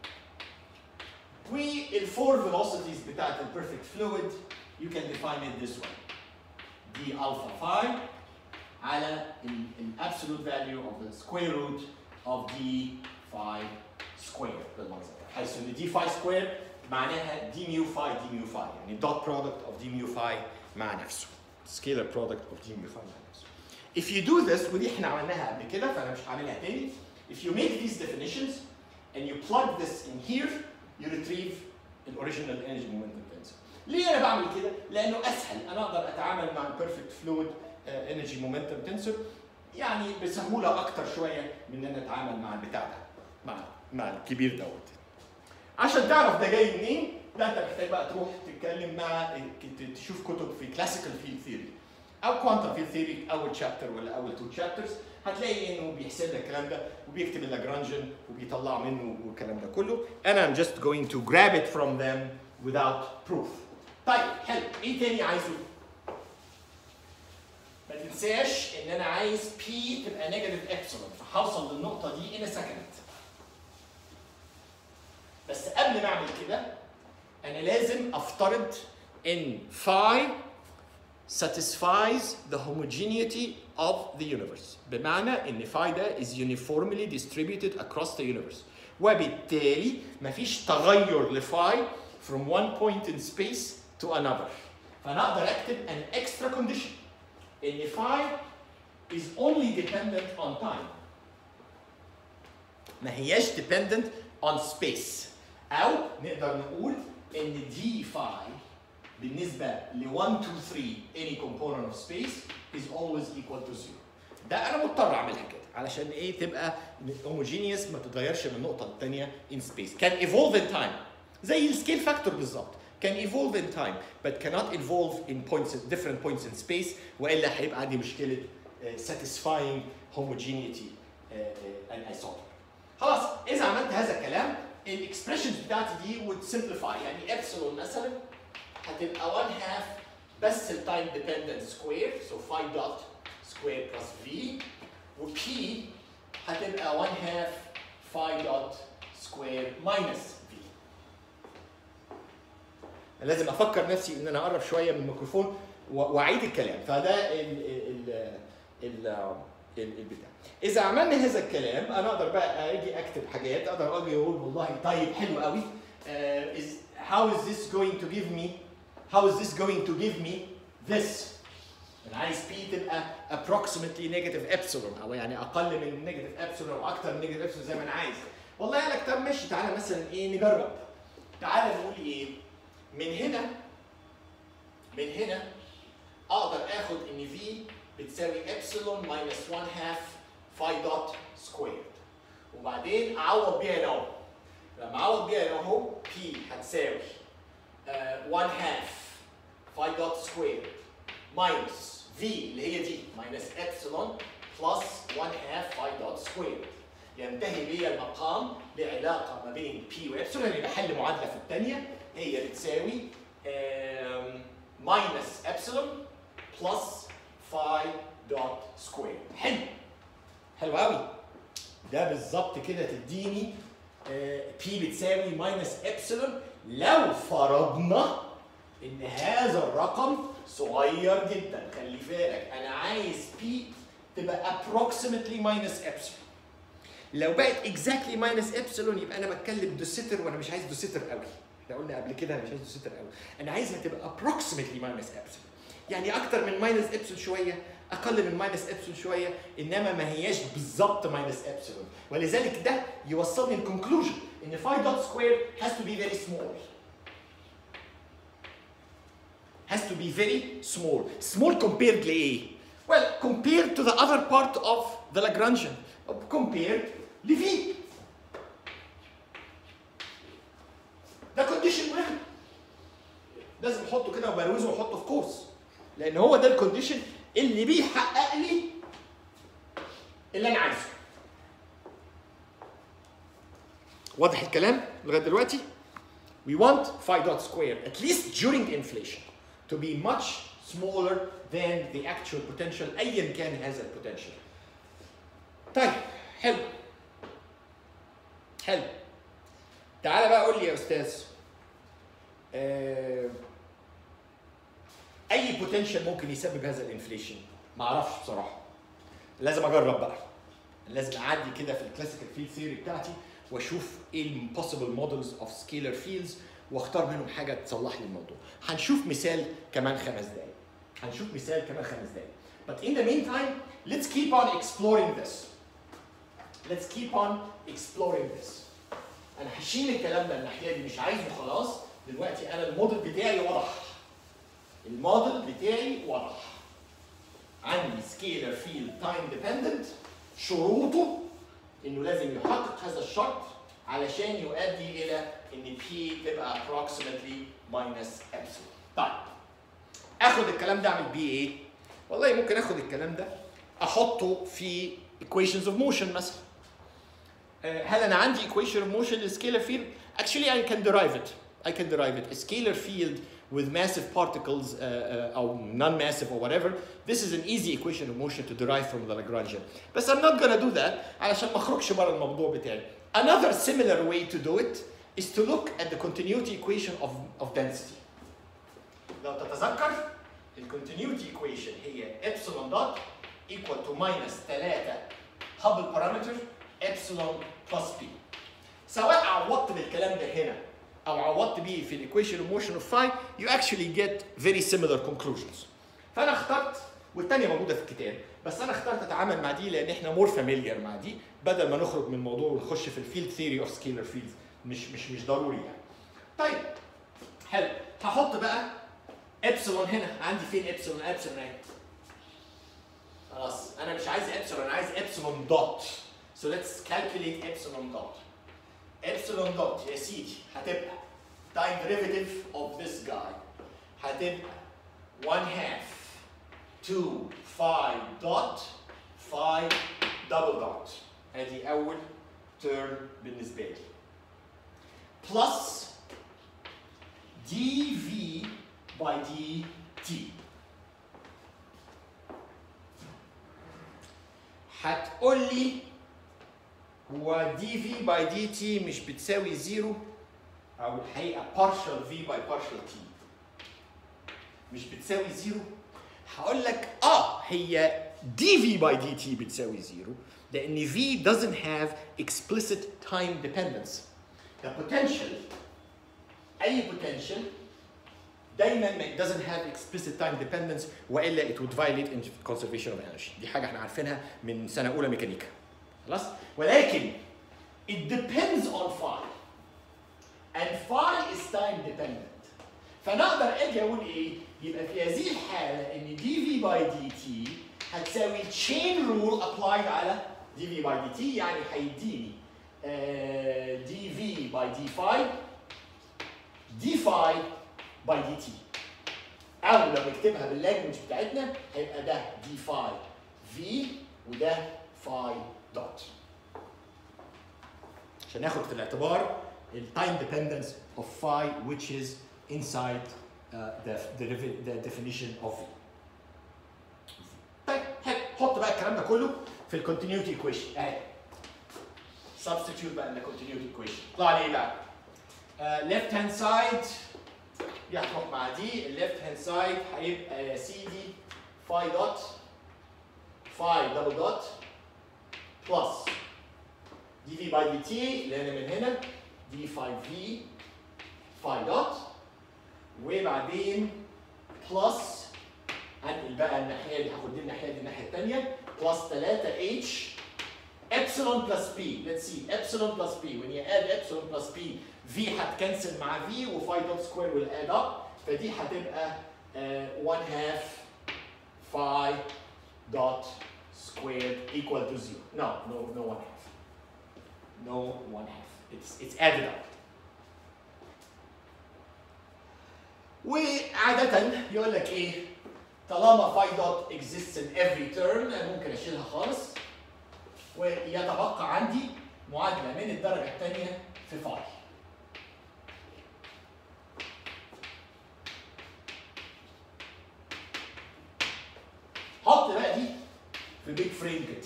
والfour velocities بتاعت the perfect fluid you can define it this way: d alpha phi على absolute value of the square root of d phi square بالمنظر ده، حيث ان d phi square معناها d mu phi يعني dot product of d mu phi مع نفسه، scalar product of d mu phi مع نفسه. If you do this ودي احنا عملناها قبل كده فانا مش هعملها تاني. If you make these definitions and you plug this in here you retrieve the original energy momentum tensor. ليه انا بعمل كده؟ لانه اسهل، انا اقدر اتعامل مع البيرفكت فلويد انرجي مومنتم تنسور يعني بسهوله اكتر شويه من ان انا اتعامل مع البتاع ده مع الكبير دوت. عشان تعرف ده جاي منين ده انت محتاج بقى تروح تتكلم مع تشوف كتب في كلاسيكال فيلد ثيوري او كوانتم فيلد ثيوري، اول تشابتر ولا اول 2 شابترز هتلاقي انه بيحسب لك الكلام ده وبيكتب اللاجرانجيان وبيطلع منه والكلام ده كله. انا I'm just going to grab it from them without proof. طيب حلو، ايه تاني عايزه؟ ما تنساش ان انا عايز P تبقى نيجاتيف ابسلون، فهوصل للنقطة دي in a second. بس قبل ما اعمل كده انا لازم افترض ان phi satisfies the homogeneity of the universe. بمعنى ان phi ده is uniformly distributed across the universe. وبالتالي مفيش تغير لphi from one point in space to another. فانا اقدر اكتب an extra condition ان phi is only dependent on time. ما هياش dependent on space. او نقدر نقول ان d phi بالنسبة ل 1 2 3 any component of space is always equal to 0. ده أنا مضطر أعملها كده. علشان ايه تبقى homogeneous ما تتغيرش من نقطه للثانيه in space. Can evolve in time زي السكيل فاكتور بالظبط. Can evolve in time but cannot evolve in points different points in space والا هيبقى عندي مشكله satisfying homogeneity anisotropy. خلاص اذا عملت هذا الكلام الاكسبريشنز بتاعتي دي would simplify. يعني ابسلون مثلا هتبقى 1 half بس التايم ديبندنت سكوير so phi dot square plus v و p هتبقى 1 half phi dot square minus v. لازم افكر نفسي ان انا اقرب شويه من الميكروفون واعيد الكلام. فده البتاع. اذا عملنا هذا الكلام انا اقدر بقى اجي اكتب حاجات، اقدر اجي اقول والله طيب حلو قوي how is this going to give me this. انا عايز p تبقى approximately negative epsilon او يعني اقل من negative epsilon او اكتر من negative epsilon زي ما انا عايز. والله قال لك طب ماشي تعالى مثلا ايه نجرب. تعالى نقول ايه من هنا اقدر اخد ان v بتساوي epsilon minus 1 half phi dot squared وبعدين اعوض بيها هنا اهو. لما اعوض بيها هنا اهو p هتساوي 1 half phi dot squared minus v اللي هي دي minus epsilon plus 1 half phi dot squared. ينتهي بيا المقام بعلاقه ما بين p و epsilon اللي بحل معادله في الثانيه هي بتساوي minus epsilon plus phi dot squared. حلو قوي. ده بالظبط كده تديني p بتساوي minus epsilon لو فرضنا ان هذا الرقم صغير جدا. خلي بالك انا عايز p تبقى approximately minus epsilon. لو بقت exactly minus epsilon يبقى انا بتكلم دوسيتر وانا مش عايز دوسيتر قوي. احنا قلنا قبل كده انا مش عايز دوسيتر قوي. انا عايزها تبقى approximately minus epsilon. يعني اكتر من minus epsilon شويه، اقل من minus epsilon شويه، انما ما هياش بالظبط minus epsilon. ولذلك ده يوصلني للكونكلوجن ان phi dot square has to be very small. has to be very small. Small compared لايه؟ Well, compared to the other part of the Lagrangian. Compared ل V. ده كونديشن مهم. لازم احطه كده وبروزه واحطه في قوس. لان هو ده الكونديشن اللي بيحقق لي اللي انا عايزه. واضح الكلام لغايه دلوقتي؟ We want phi dot square at least during inflation to be much smaller than the actual potential ايا كان هذا البوتنشال. طيب حلو. تعالى بقى قول لي يا استاذ اي بوتنشال ممكن يسبب هذا الانفليشن؟ ما اعرفش بصراحه. لازم اجرب بقى. لازم اعدي كده في الكلاسيكال فيلد ثيوري بتاعتي واشوف ايه البوسيبل مودلز اوف سكيلر فيلدز واختار منهم حاجه تصلح لي الموضوع. هنشوف مثال كمان 5 دقائق. But in the meantime, let's keep on exploring this. أنا هشيل الكلام ده الناحية دي مش عايزه خلاص. دلوقتي أنا الموديل بتاعي واضح. عندي سكيلر فيلد تايم ديبندنت، شروطه إنه لازم يحقق هذا الشرط علشان يؤدي إلى إن P تبقى approximately minus epsilon. طيب آخد الكلام ده أعمل بيه إيه؟ والله ممكن آخد الكلام ده أحطه في equations of motion مثلا. هل أنا عندي equation of motion للسكيلر فيلد؟ Actually I can derive it. A scalar field with massive particles or non-massive or whatever. This is an easy equation of motion to derive from the Lagrangian. But I'm not gonna do that علشان ما أخرجش بره الموضوع بتاعي. Another similar way to do it is to look at the continuity equation of density. لو تتذكر الكونتينيوتي equation هي epsilon dot equal to minus 3 Hubble parameter epsilon plus p. سواء عوضت بالكلام ده هنا او عوضت بيه في الايكويشن اوف موشن اوف phi you actually get very similar conclusions. فانا اخترت والثانيه موجوده في الكتاب بس انا اخترت اتعامل مع دي لان احنا مور فاميليار مع دي بدل ما نخرج من الموضوع ونخش في الفيلد ثيوري اوف سكيلر فيلدز مش ضروري يعني. طيب حلو هحط بقى ابسلون هنا. عندي فين ابسلون اهي خلاص انا مش عايز ابسلون، انا عايز ابسلون دوت. So let's calculate epsilon dot. Epsilon dot يا سيدي هتبقى time derivative of this guy هتبقى 1/2 2 phi dot phi double dot. ادي اول term بالنسبه لي. plus dv by dt. هتقول لي هو dv by dt مش بتساوي 0 او الحقيقه partial v by partial t مش بتساوي 0. هقول لك هي dv by dt بتساوي 0 لان v doesn't have explicit time dependence. The potential اي potential دايما it doesn't have explicit time dependence والا it would violate conservation of energy. دي حاجه احنا عارفينها من سنه اولى ميكانيكا خلاص. ولكن it depends on phi and phi is time dependent. فنقدر اجي اقول ايه؟ يبقى في هذه الحاله ان dv by dt هتساوي chain rule applied على dv by dt يعني هيديني dv by d phi by dt. او لو نكتبها باللانجوج بتاعتنا هيبقى ده d phi v وده phi dot. عشان ناخد في الاعتبار التايم dependence of phi which is inside the definition of v. طيب حط بقى الكلام ده كله في الكونتينيوتي equation اهي. substitute بقى in the continuity equation. طلع لي ايه بقى؟ left hand side دي هتروح مع دي. الليفت هاند سايد هيبقى يا سيدي phi dot phi double dot plus dv by dt اللي هنا من هنا d phi v phi dot وبعدين plus هنقل بقى الناحيه دي هاخد دي الناحيه دي الناحيه الثانيه plus 3h epsilon plus p. Let's see epsilon plus p. When you add epsilon plus p v هتكنسل مع v و phi dot square will add up. فدي هتبقى 1/2 phi dot squared equal to 0. No 1/2. No 1/2. It's added up. وعادة يقول لك ايه؟ طالما phi dot exists in every term انا ممكن اشيلها خالص ويتبقى عندي معادلة من الدرجة الثانية في phi. حط بقى دي في بيج فريم كده.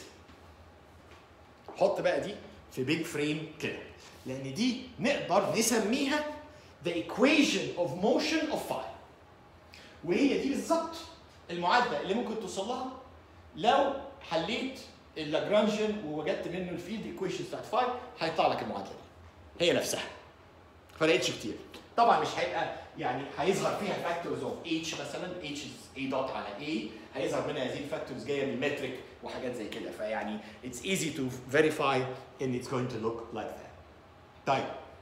حط بقى دي في بيج فريم كده لأن دي نقدر نسميها the equation of motion of phi. وهي دي بالظبط المعادلة اللي ممكن توصل لها لو حليت اللاجرانجيان ووجدت منه الفيلد ايكويشنز بتاعت فاي هيطلع لك المعادله دي هي نفسها. فرقتش كتير. طبعا مش هيبقى يعني هيظهر فيها فاكتورز اوف اتش مثلا اتش اي دوت على اي هيظهر منها هذه الفاكتورز جايه من المترك وحاجات زي كده فيعني it's easy to verify and it's going to look like that. طيب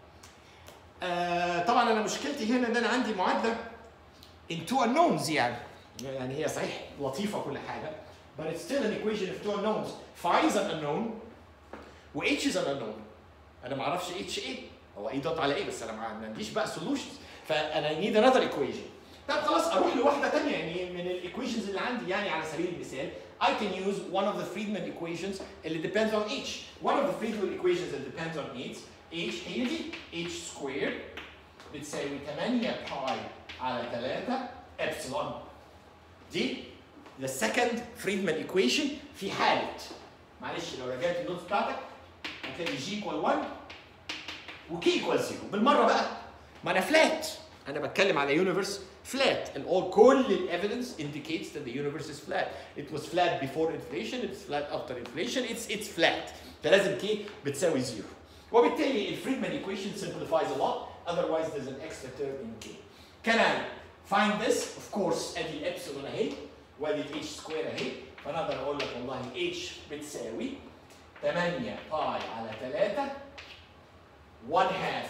طبعا انا مشكلتي هنا ان انا عندي معادله in two unknowns يعني هي صحيح لطيفه كل حاجه but it's still an equation of two unknowns. Phi is an unknown و H is an unknown. أنا ما أعرفش H إيه هو E دوت على إيه بس أنا ما عنديش بقى solutions فأنا need another equation. طب خلاص أروح لواحدة تانية يعني من الإيكويشنز اللي عندي يعني على سبيل المثال I can use one of the Friedman equations اللي depends on H. One of the Friedman equations that depends on H هي دي H squared بتساوي 8 باي على 3 إبسلون. دي the second Friedman equation في حالة معلش لو رجعت النوتس بتاعتك هتلاقي G equal 1 و K equal 0 بالمرة بقى ما أنا flat أنا بتكلم على universe flat and كل ال evidence indicates that the universe is flat. It was flat before inflation, it's flat after inflation, it's flat. فلازم K بتساوي 0 وبالتالي ال Friedman equation simplifies a lot otherwise there's an extra term in K. Can I find this? Of course ادي epsilon اهي وادي اتش سكوير اهي فنقدر اقول لك والله اتش بتساوي 8 باي على 3 1/2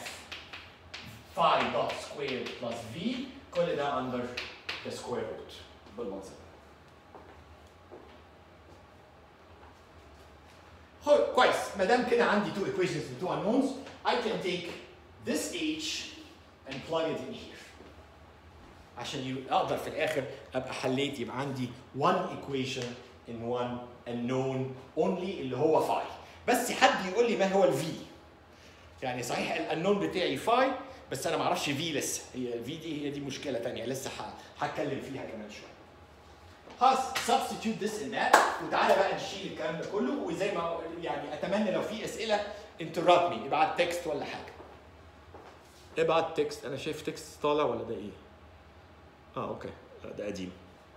phi dot squared plus v كل ده under the square root بالمنظر. كويس، ما دام كده عندي two equations and two unknowns I can take this h and plug it in here عشان اقدر في الاخر ابقى حليت، يبقى عندي one equation in one unknown only اللي هو phi. بس حد يقول لي ما هو الفي؟ يعني صحيح الانون بتاعي phi بس انا ما اعرفش في لسه، هي الفي دي هي دي مشكله ثانيه لسه هتكلم فيها كمان شويه. خلاص substitute this in that وتعالى بقى نشيل الكلام ده كله، وزي ما يعني اتمنى لو في اسئله interrupt me، ابعت تكست ولا حاجه. ابعت تكست، انا شايف تكست طالع ولا ده ايه؟ اوكي ده قديم.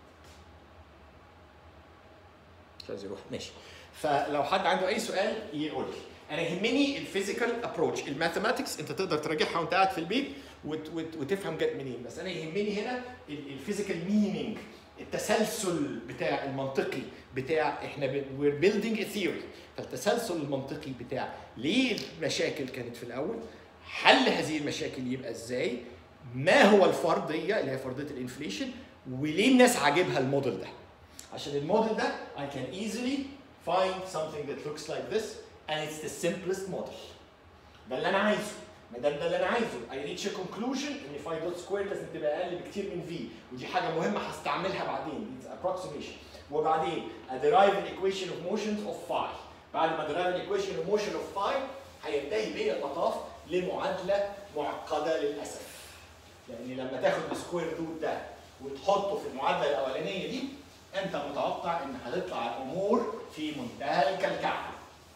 مش عايز يروح، ماشي. فلو حد عنده اي سؤال يقول لي. انا يهمني الفيزيكال ابروتش، الماثيماتكس انت تقدر تراجعها وانت قاعد في البيت وتفهم جت منين، بس انا يهمني هنا الفيزيكال مينينج، التسلسل بتاع المنطقي بتاع احنا وير بيلدينج ا ثيوري، فالتسلسل المنطقي بتاع ليه المشاكل كانت في الاول، حل هذه المشاكل يبقى ازاي، ما هو الفرضيه اللي هي فرضيه الانفليشن، وليه الناس عاجبها الموديل ده. عشان الموديل ده I can easily find something that looks like this and it's the simplest model. ده اللي انا عايزه. ما دام ده اللي انا عايزه I reach a conclusion ان phi dot square لازم تبقى اقل بكتير من v، ودي حاجه مهمه هستعملها بعدين، it's approximation. وبعدين I derive an equation of motions of phi. بعد ما derive an equation of motion of phi هينتهي بيا المطاف لمعادله معقده للاسف. لان لما تاخد السكوير روت ده وتحطه في المعادله الاولانيه دي انت متوقع ان هتطلع الامور في منتهى الكلكعه.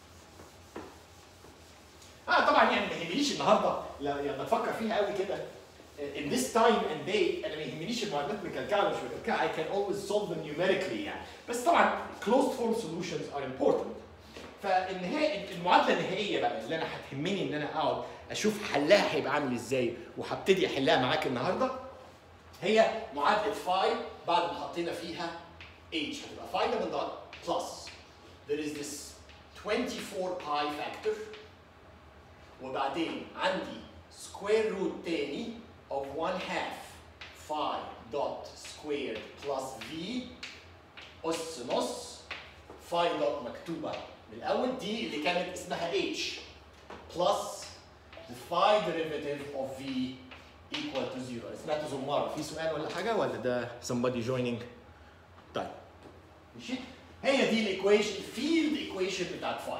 طبعا يعني ما يهمنيش النهارده لما تفكر فيها قوي كده in this time and day انا ما يهمنيش المعادلات مكلكعه ولا مش مكلكعه، I can always solve them numerically يعني، بس طبعا closed form solutions are important. فالنهايه المعادله النهائيه بقى اللي انا هتهمني ان انا اقعد اشوف حلها هيبقى عامل ازاي وهبتدي احلها معاك النهارده، هي معادله phi بعد ما حطينا فيها h هتبقى phi double dot plus there is this 24 pi factor وبعدين عندي square root تاني of 1/2 phi dot squared plus v أس نص phi dot مكتوبة من الأول دي اللي كانت اسمها h plus the phi derivative of v equal to 0. سمعت زمارة، في سؤال ولا حاجة ولا ده somebody joining؟ طيب ماشي؟ هي دي الايكويشن الفيلد ايكويشن بتاعت phi.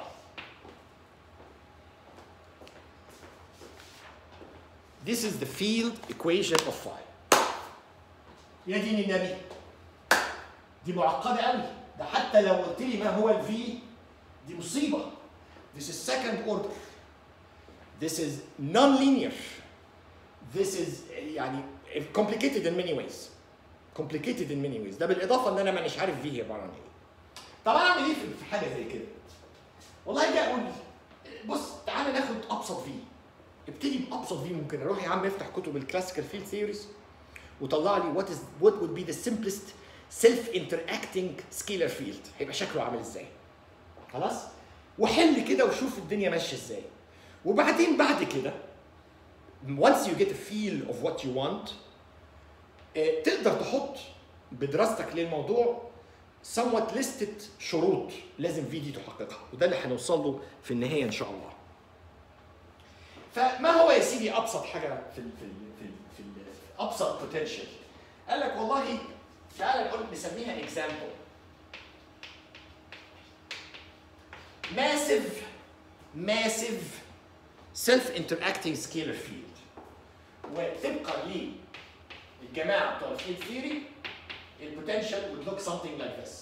This is the field equation of phi. يا دين النبي دي معقدة قوي، ده حتى لو قلت لي ما هو ال V دي مصيبة. This is second order. This is non-linear. This is يعني complicated in many ways. Complicated in many ways. ده بالإضافة إن أنا مانيش عارف V هي عبارة عن إيه. طب أنا أعمل إيه في حاجة زي كده؟ والله جاي أقول بص تعالى ناخد أبسط V. ابتدي بابسط في ممكن، اروح يا عم افتح كتب الكلاسيكال فيلد ثيوريز وطلع لي what would be the simplest self interacting scalar field هيبقى شكله عامل ازاي. خلاص؟ وحل كده وشوف الدنيا ماشيه ازاي. وبعدين بعد كده once you get a feel of what you want تقدر تحط بدراستك للموضوع somewhat listed شروط لازم في دي تحققها، وده اللي هنوصل له في النهايه ان شاء الله. فما هو يا سيدي ابسط حاجه في ابسط بوتنشال؟ قال لك والله تعالى نقول نسميها اكزامبل ماسيف سيلف انتراكتنج سكيلر فيلد، وطبقا للجماعه بتوع الفيلد ثيوري البوتنشال would look something like this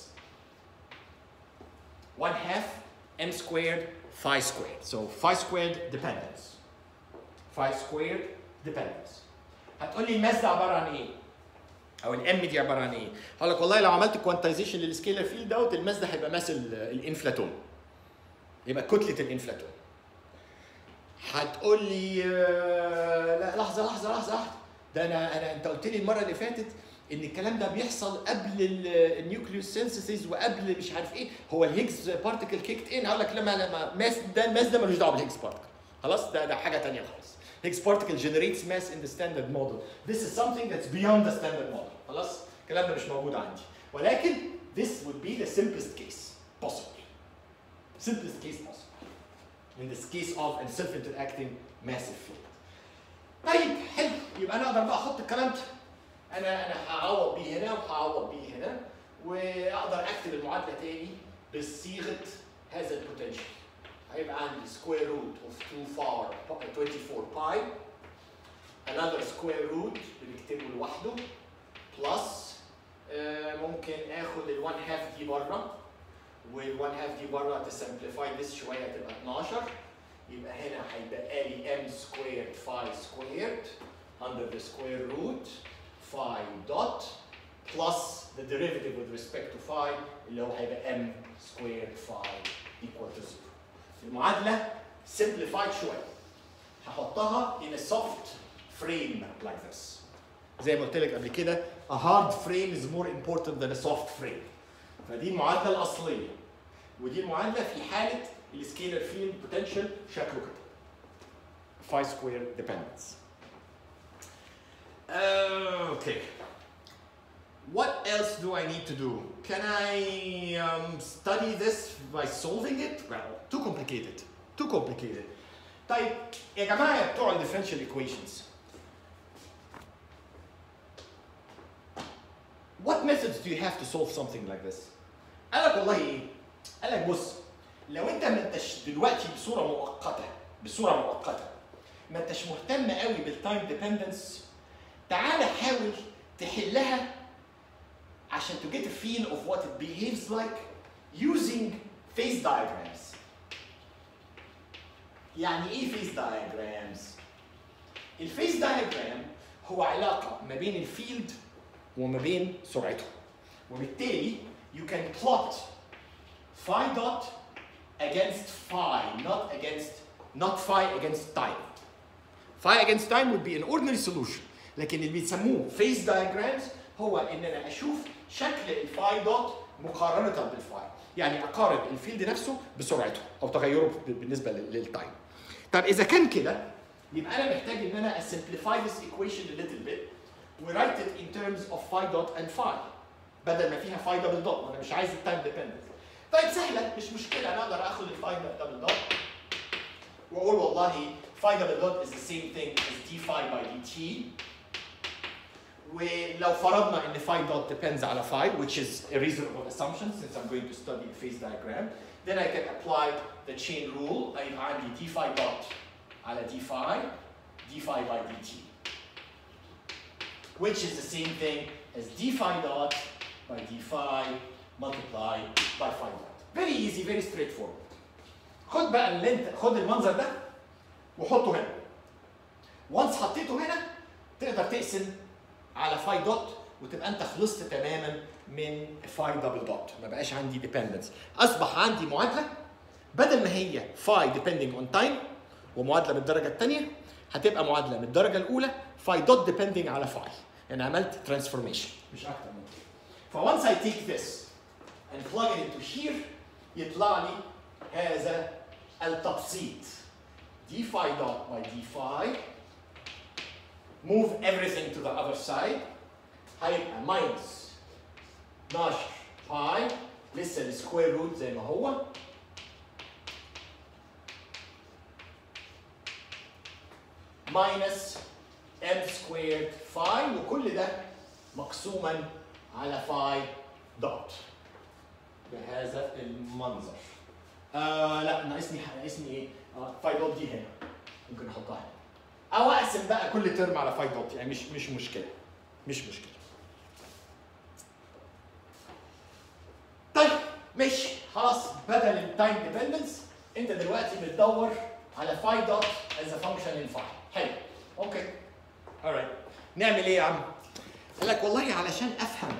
1/2 m squared phi squared. So phi squared dependence. phi squared dependence. هتقول لي الماس ده عباره عن ايه؟ او الام دي عباره عن ايه؟ هقول لك والله لو عملت كوانتايزيشن للسكيلر فيلد دوت الماس ده هيبقى ماس الانفلاتون. يبقى كتله الانفلاتون. هتقول لي لا لحظه ده انا انت قلت لي المره اللي فاتت ان الكلام ده بيحصل قبل النيوكليوس سينثيسيس وقبل مش عارف ايه، هو الهيجز بارتيكل كيكت ان. هقول لك لما الماس ده ملوش دعوه بالهيجز بارتيكل. خلاص ده حاجه ثانيه خالص. Higgs particle generates mass in the standard model. This is something that's beyond the standard model. خلاص الكلام ده مش موجود عندي، ولكن this would be the simplest case possible. simplest case possible in this case of a self-interacting massive field. طيب حلو، يبقى انا اقدر بقى احط الكلام ده، انا هعوض بيه هنا وهعوض بيه هنا، واقدر اكتب المعادله تاني بصيغه هذا البوتنشال. هيبقى عندي square root of 2 power 24 pi another square root بنكتبه لوحده plus ممكن اخد ال 1/2 دي بره، وال 1/2 دي بره تسمبليفاي ذس شويه تبقى 12، يبقى هنا هيبقى لي m squared phi squared under the square root phi dot plus the derivative with respect to phi اللي هو هيبقى m squared phi equal to 0. المعادله simplified شويه، هحطها in a soft frame like this. زي ما قلت لك قبل كده a hard frame is more important than a soft frame. فدي المعادله الاصليه، ودي المعادله في حاله السكيلر فيلد بوتنشال شكله كده phi square dependence. Okay. What else do I need to do? Can I study this by solving it? Well, too complicated. Too complicated. طيب يا جماعه بتوع differential equations. What methods do you have to solve something like this? قال لك والله ايه؟ قال لك بص، لو انت ما انتش دلوقتي بصوره مؤقته ما انتش مهتم قوي بالتايم ديبندنس، تعالى حاول تحلها عشان to get a feel of what it behaves like using phase diagrams. يعني ايه phase diagrams؟ الفيز diagram هو علاقة ما بين الفيلد وما بين سرعته، وبالتالي you can plot phi dot against phi, not phi against time. Phi against time would be an ordinary solution، لكن اللي بيسموه phase diagrams هو ان انا اشوف شكل الفاي دوت مقارنه بالفاي، يعني اقارن الفيلد نفسه بسرعته او تغيره بالنسبه للتايم. طب اذا كان كده يبقى انا محتاج ان انا simplify this equation a little bit وwrite it in terms of phi dot and phi بدل ما فيها phi double dot، وانا مش عايز التايم ديبندنت. طيب سهله مش مشكله، انا اقدر اخد الفاي double dot واقول والله phi double dot is the same thing as d phi by dt. ولو فرضنا ان phi dot depends على phi, which is a reasonable assumption since I'm going to study the phase diagram, then I can apply the chain rule. هيبقى عندي d phi dot على d phi by dt, which is the same thing as d phi dot by d phi multiplied by phi dot. Very easy, very straightforward. خد بقى خد المنظر ده وحطه هنا. once حطيته هنا تقدر تقسم على فاي دوت وتبقى انت خلصت تماما من فاي دبل دوت، ما بقاش عندي ديبندنس. اصبح عندي معادله بدل ما هي فاي ديبندنج اون تايم ومعادله من الدرجه الثانيه، هتبقى معادله من الدرجه الاولى فاي دوت ديبندنج على فاي، يعني عملت ترانسفورميشن مش اكتر من كده. فونس اي تيك ذس and plug it into here يطلع لي هذا التبسيط d phi dot by d phi. Move everything to the other side. هيبقى minus 12 pi لسه السكوير روت زي ما هو minus m squared phi، وكل ده مقسوما على phi dot بهذا المنظر. لا ناقصني ايه؟ phi dot دي هنا ممكن احطها هنا، او اقسم بقى كل ترم على فاي دوت، يعني مش مشكله. طيب ماشي خلاص، بدل التايم ديبندنس انت دلوقتي بتدور على فاي دوت از ا فانكشن ان فاي. حلو اوكي alright، نعمل ايه يا عم؟ قال لك والله علشان افهم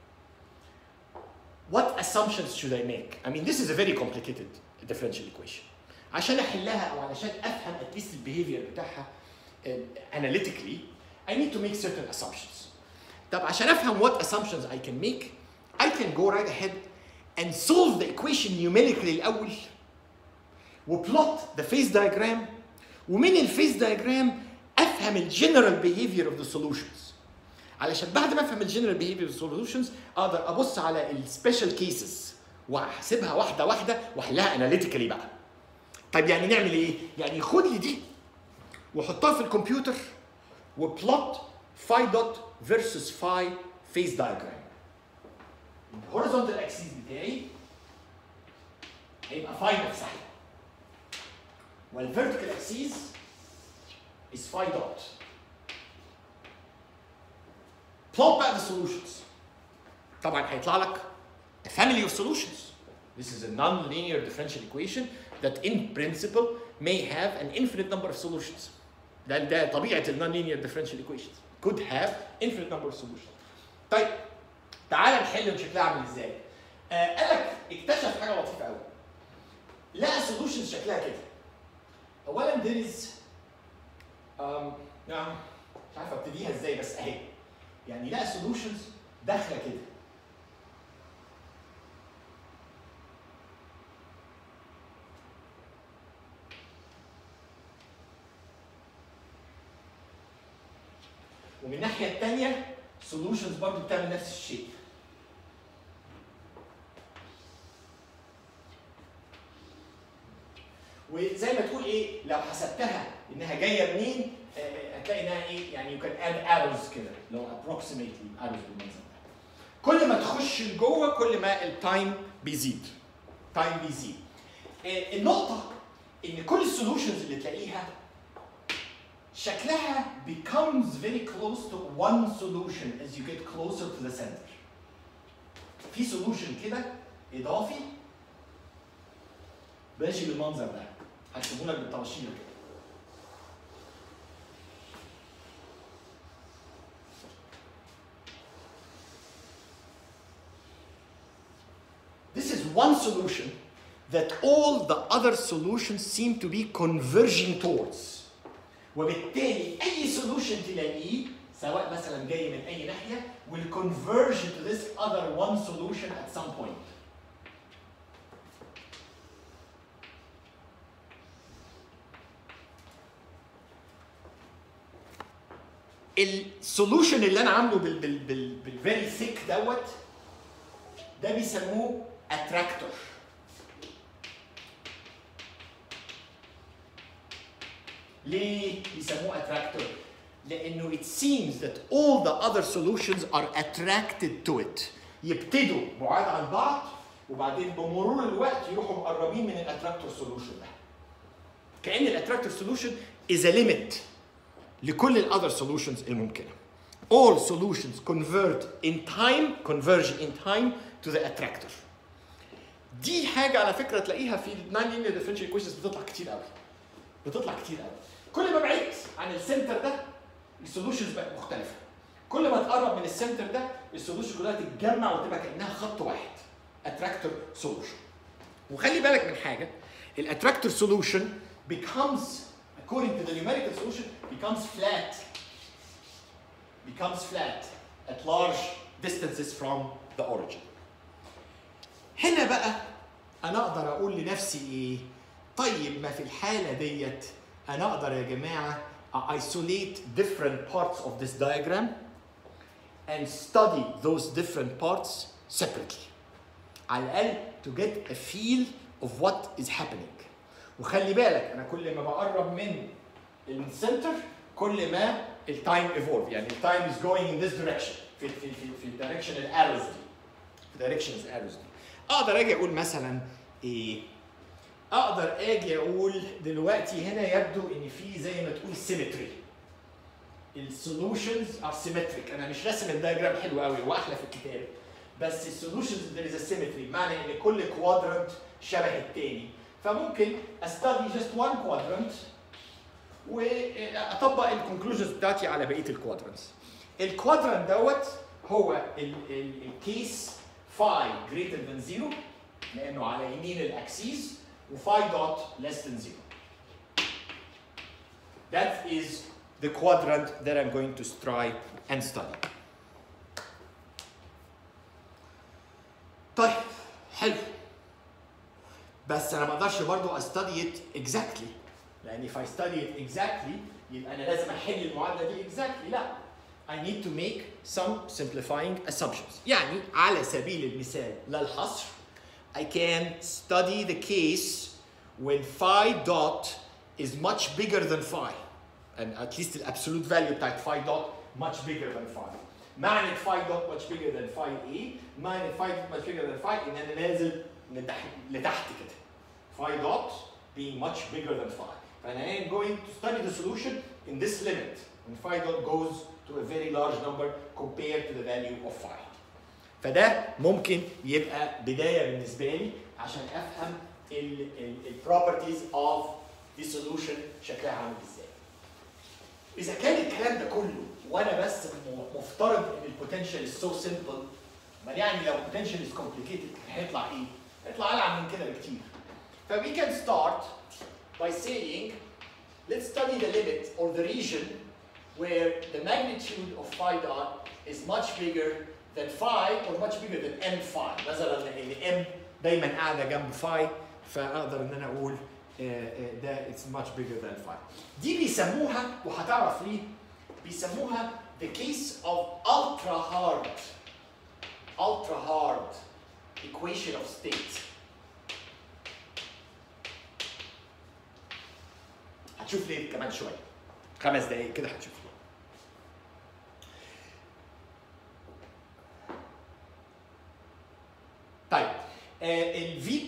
what assumptions should I make. I mean this is a very complicated differential equation. عشان احلها او علشان افهم at least البيهيفير بتاعها analytically I need to make certain assumptions. طب عشان افهم what assumptions I can make I can go right ahead and solve the equation numerically الاول وplot the phase diagram، ومن الفيز diagram افهم الجنرال behavior of the solutions. علشان بعد ما افهم الجنرال behavior of the solutions اقدر ابص على السبيشال cases وهحسبها واحده واحده واحلها اناليتيكالي بقى. طيب يعني نعمل ايه؟ يعني خد لي دي وحطها في الكمبيوتر وبلوت فاي دوت فيرسس فاي فيز دايجرام. الهوريزونتال اكسيس بتاعي هيبقى فاي نفسها، والفيرتيكال اكسيس is phi dot. plot بقى the solutions. طبعا هيطلع لك a family of solutions. This is a non-linear differential equation that in principle may have an infinite number of solutions. ده طبيعة ال non-linear differential equations. could have infinite number of solutions. طيب تعال نحل شكلها عامل ازاي. قال لك اكتشف حاجة لطيفة قوي. لقى solutions شكلها كده. أولاً there is مش عارف ابتديها ازاي بس اهي. يعني لقى solutions داخلة كده. ومن الناحية الثانية solutions برضه بتعمل نفس الشيء. وزي ما تقول ايه لو حسبتها انها جايه منين هتلاقي انها ايه يعني you can add arrows كده لو approximately arrows بالمنظر ده. كل ما تخش لجوه كل ما التايم بيزيد. النقطة ان كل السولوشنز اللي تلاقيها شكلها becomes very close to one solution as you get closer to the center. في solution كده اضافي ماشي بالمنظر ده. هكتبه لك بالطباشير كده. This is one solution that all the other solutions seem to be converging towards. وبالتالي أي solution تلاقيه سواء مثلا جاي من أي ناحية will converge to this other one solution at some point. السولوشن اللي انا عامله بالفيري ثيك دوت ده بيسموه اتراكتور. ليه بيسموه اتراكتور؟ لانه it seems that all the other solutions are attracted to it. يبتدوا بعاد عن بعض وبعدين بمرور الوقت يروحوا مقربين من الاتراكتور سولوشن ده. كأن الاتراكتور سولوشن is a limit لكل ال other solutions الممكنة. All solutions converge in time to the attractor. دي حاجة على فكرة تلاقيها في non-linear differential equations بتطلع كتير قوي. كل ما بعدت عن السنتر ده السولوشنز بقت مختلفة. كل ما تقرب من السنتر ده السولوشن كلها تتجمع وتبقى كأنها خط واحد. attractor solution. وخلي بالك من حاجة. الاتراكتور solution becomes according to the numerical solution becomes flat at large distances from the origin. هنا بقى انا اقدر اقول لنفسي ايه؟ طيب ما في الحالة ديت انا اقدر يا جماعة isolate different parts of this diagram and study those different parts separately. على الأقل to get a feel of what is happening. وخلي بالك انا كل ما بقرب من السنتر كل ما التايم ايفولف. يعني التايم از جوينج ان ذيس دايركشن في الدايركشن الاروز دي. اقدر اجي اقول مثلا ايه؟ اقدر اجي اقول دلوقتي هنا يبدو ان في زي ما تقول سيمتري. السولوشنز ار سيمتريك. انا مش راسم الدايجرام حلو قوي واحلى في الكتاب بس السولوشنز there is a symmetry معنى ان كل كوادرنت شبه الثاني. فممكن استدي just one quadrant واطبق الكونكلوجنز بتاعتي على بقيه الكوادرنتس. الكوادرنت دوت هو الكيس phi greater than 0 لانه على يمين الاكسيس وphi dot less than 0. That is the quadrant that I'm going to try and study. طيب حلو بس انا ما اقدرش برضه استدي it exactly لان if I study it exactly يبقى انا لازم احل المعادله دي exactly. لا I need to make some simplifying assumptions. يعني على سبيل المثال للحصر I can study the case when phi dot is much bigger than phi, and at least the absolute value بتاعت phi dot much bigger than phi. معنى phi dot much bigger than phi A، معنى phi dot much bigger than phi إن أنا نازل لتحت كده. Phi dot being much bigger than phi. And I am going to study the solution in this limit when phi dot goes to a very large number compared to the value of phi. فده ممكن يبقى بداية بالنسبة لي عشان أفهم ال properties of the solution شكلها عامل ازاي. إذا كان الكلام ده كله وأنا بس مفترض إن البوتنشال is so simple، ما يعني لو potential is complicated هيطلع إيه؟ هيطلع ألعب من كده بكتير. ف we can start by saying let's study the limit or the region where the magnitude of phi dot is much bigger than phi or much bigger than m phi. نظرا لان m دايما قاعده جنب phi فاقدر ان انا اقول ده it's much bigger than phi. دي بيسموها وهتعرف ليه بيسموها the case of ultra hard equation of state. هتشوف ليه كمان شويه 5 دقايق كده هتشوف ليه. طيب الفي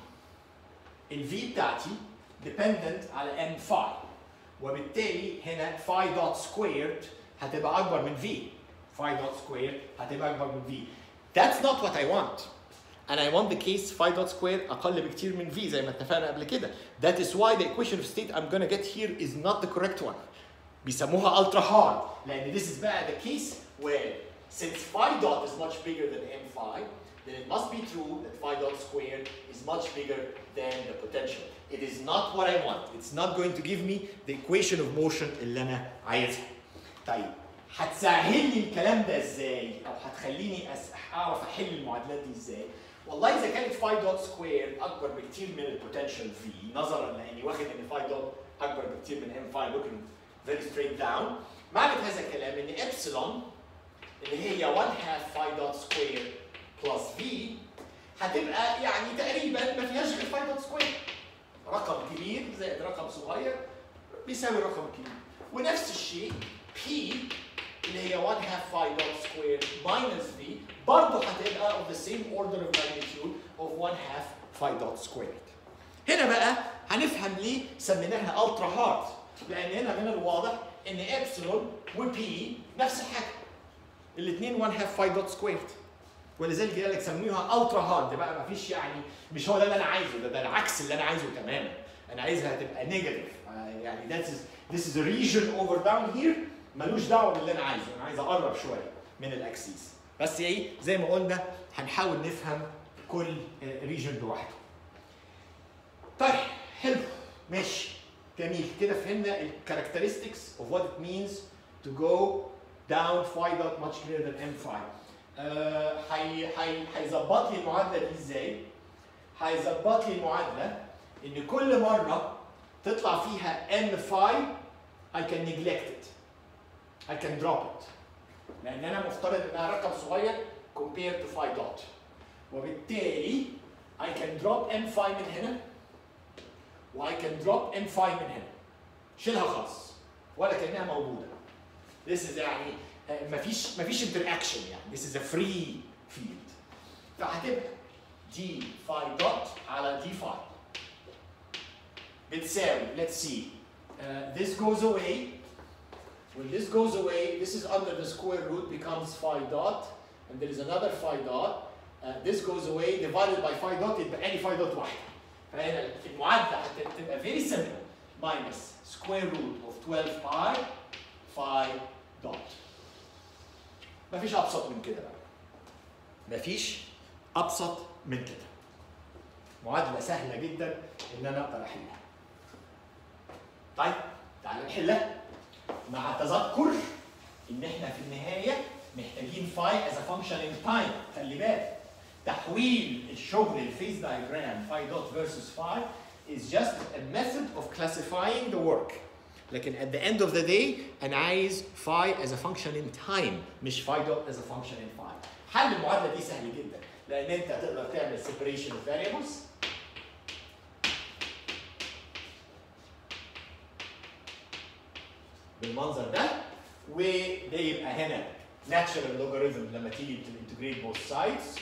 بتاعتي dependent على m phi، وبالتالي هنا phi dot squared هتبقى اكبر من v. phi dot squared هتبقى اكبر من v. That's not what I want. And I want the case phi dot squared أقل بكتير من v زي ما اتفقنا قبل كده. That is why the equation of state I'm gonna get here is not the correct one. بيسموها ultra hard لأن this is بقى the case where since phi dot is much bigger than m phi, then it must be true that phi dot squared is much bigger than the potential. It is not what I want. It's not going to give me the equation of motion اللي أنا عايزها. طيب هتسهل لي الكلام ده ازاي؟ أو هتخليني أعرف أحل المعادلات دي ازاي؟ والله إذا كانت phi dot squared أكبر بكتير من البوتنشال v نظرا لأني واخد إن phi dot أكبر بكتير من m phi looking very straight down، معنى هذا الكلام إن إبسلون اللي هي 1/2 phi dot squared plus v هتبقى يعني تقريبا ما فيهاش غير phi dot squared. رقم كبير زائد رقم صغير بيساوي رقم كبير. ونفس الشيء p اللي هي 1/2 phi dot squared minus v برضه هتبقى of the same order of magnitude of 1/2 phi dot squared. هنا بقى هنفهم ليه سميناها ultra hard، لأن هنا من الواضح إن إبسلون و p نفس الحاجة. الاثنين 1/2 phi dot squared. ولذلك قال لك سميوها ultra hard. بقى ما فيش يعني مش هو ده اللي أنا عايزه، ده العكس اللي أنا عايزه تماما. أنا عايزها تبقى نيجاتيف. يعني this is a region over down here ملوش دعوة باللي أنا عايزه، أنا عايز أقرب شوية من الأكسيس. بس إيه زي ما قلنا هنحاول نفهم كل ريجن لوحده. طيب حلو ماشي جميل كده فهمنا ال characteristics of what it means to go down phi dot much greater than m phi. هيظبط لي المعادلة دي إزاي؟ هيظبط لي المعادلة إن كل مرة تطلع فيها m phi I can neglect it. I can drop it. لأن أنا مفترض إنها رقم صغير compared to phi dot. وبالتالي I can drop m phi من هنا و I can drop m phi من هنا. شيلها خالص ولا كأنها موجودة. This is يعني مفيش interaction يعني. This is a free field. فهتبقى d phi dot على d phi بتساوي let's see this goes away. When this goes away, this is under the square root becomes phi dot, and there is another phi dot. This goes away divided by phi dot يبقى لي phi dot واحدة. فهنا المعادلة هتبقى very simple minus square root of 12 pi phi dot. مفيش أبسط من كده بقى. مفيش أبسط من كده. معادلة سهلة جدا إن أنا أقدر أحلها. طيب تعالى نحلها. مع تذكر ان احنا في النهايه محتاجين phi as a function in time. خلي بالك تحويل الشغل الفيز diagram phi dot versus phi is just a method of classifying the work. لكن at the end of the day انا عايز phi as a function in time مش phi dot as a function in phi. حل المعادله دي سهل جدا لان انت تقدر تعمل separation of variables بالمنظر ده، وده يبقى هنا natural logarithm لما تيجي integrate both sides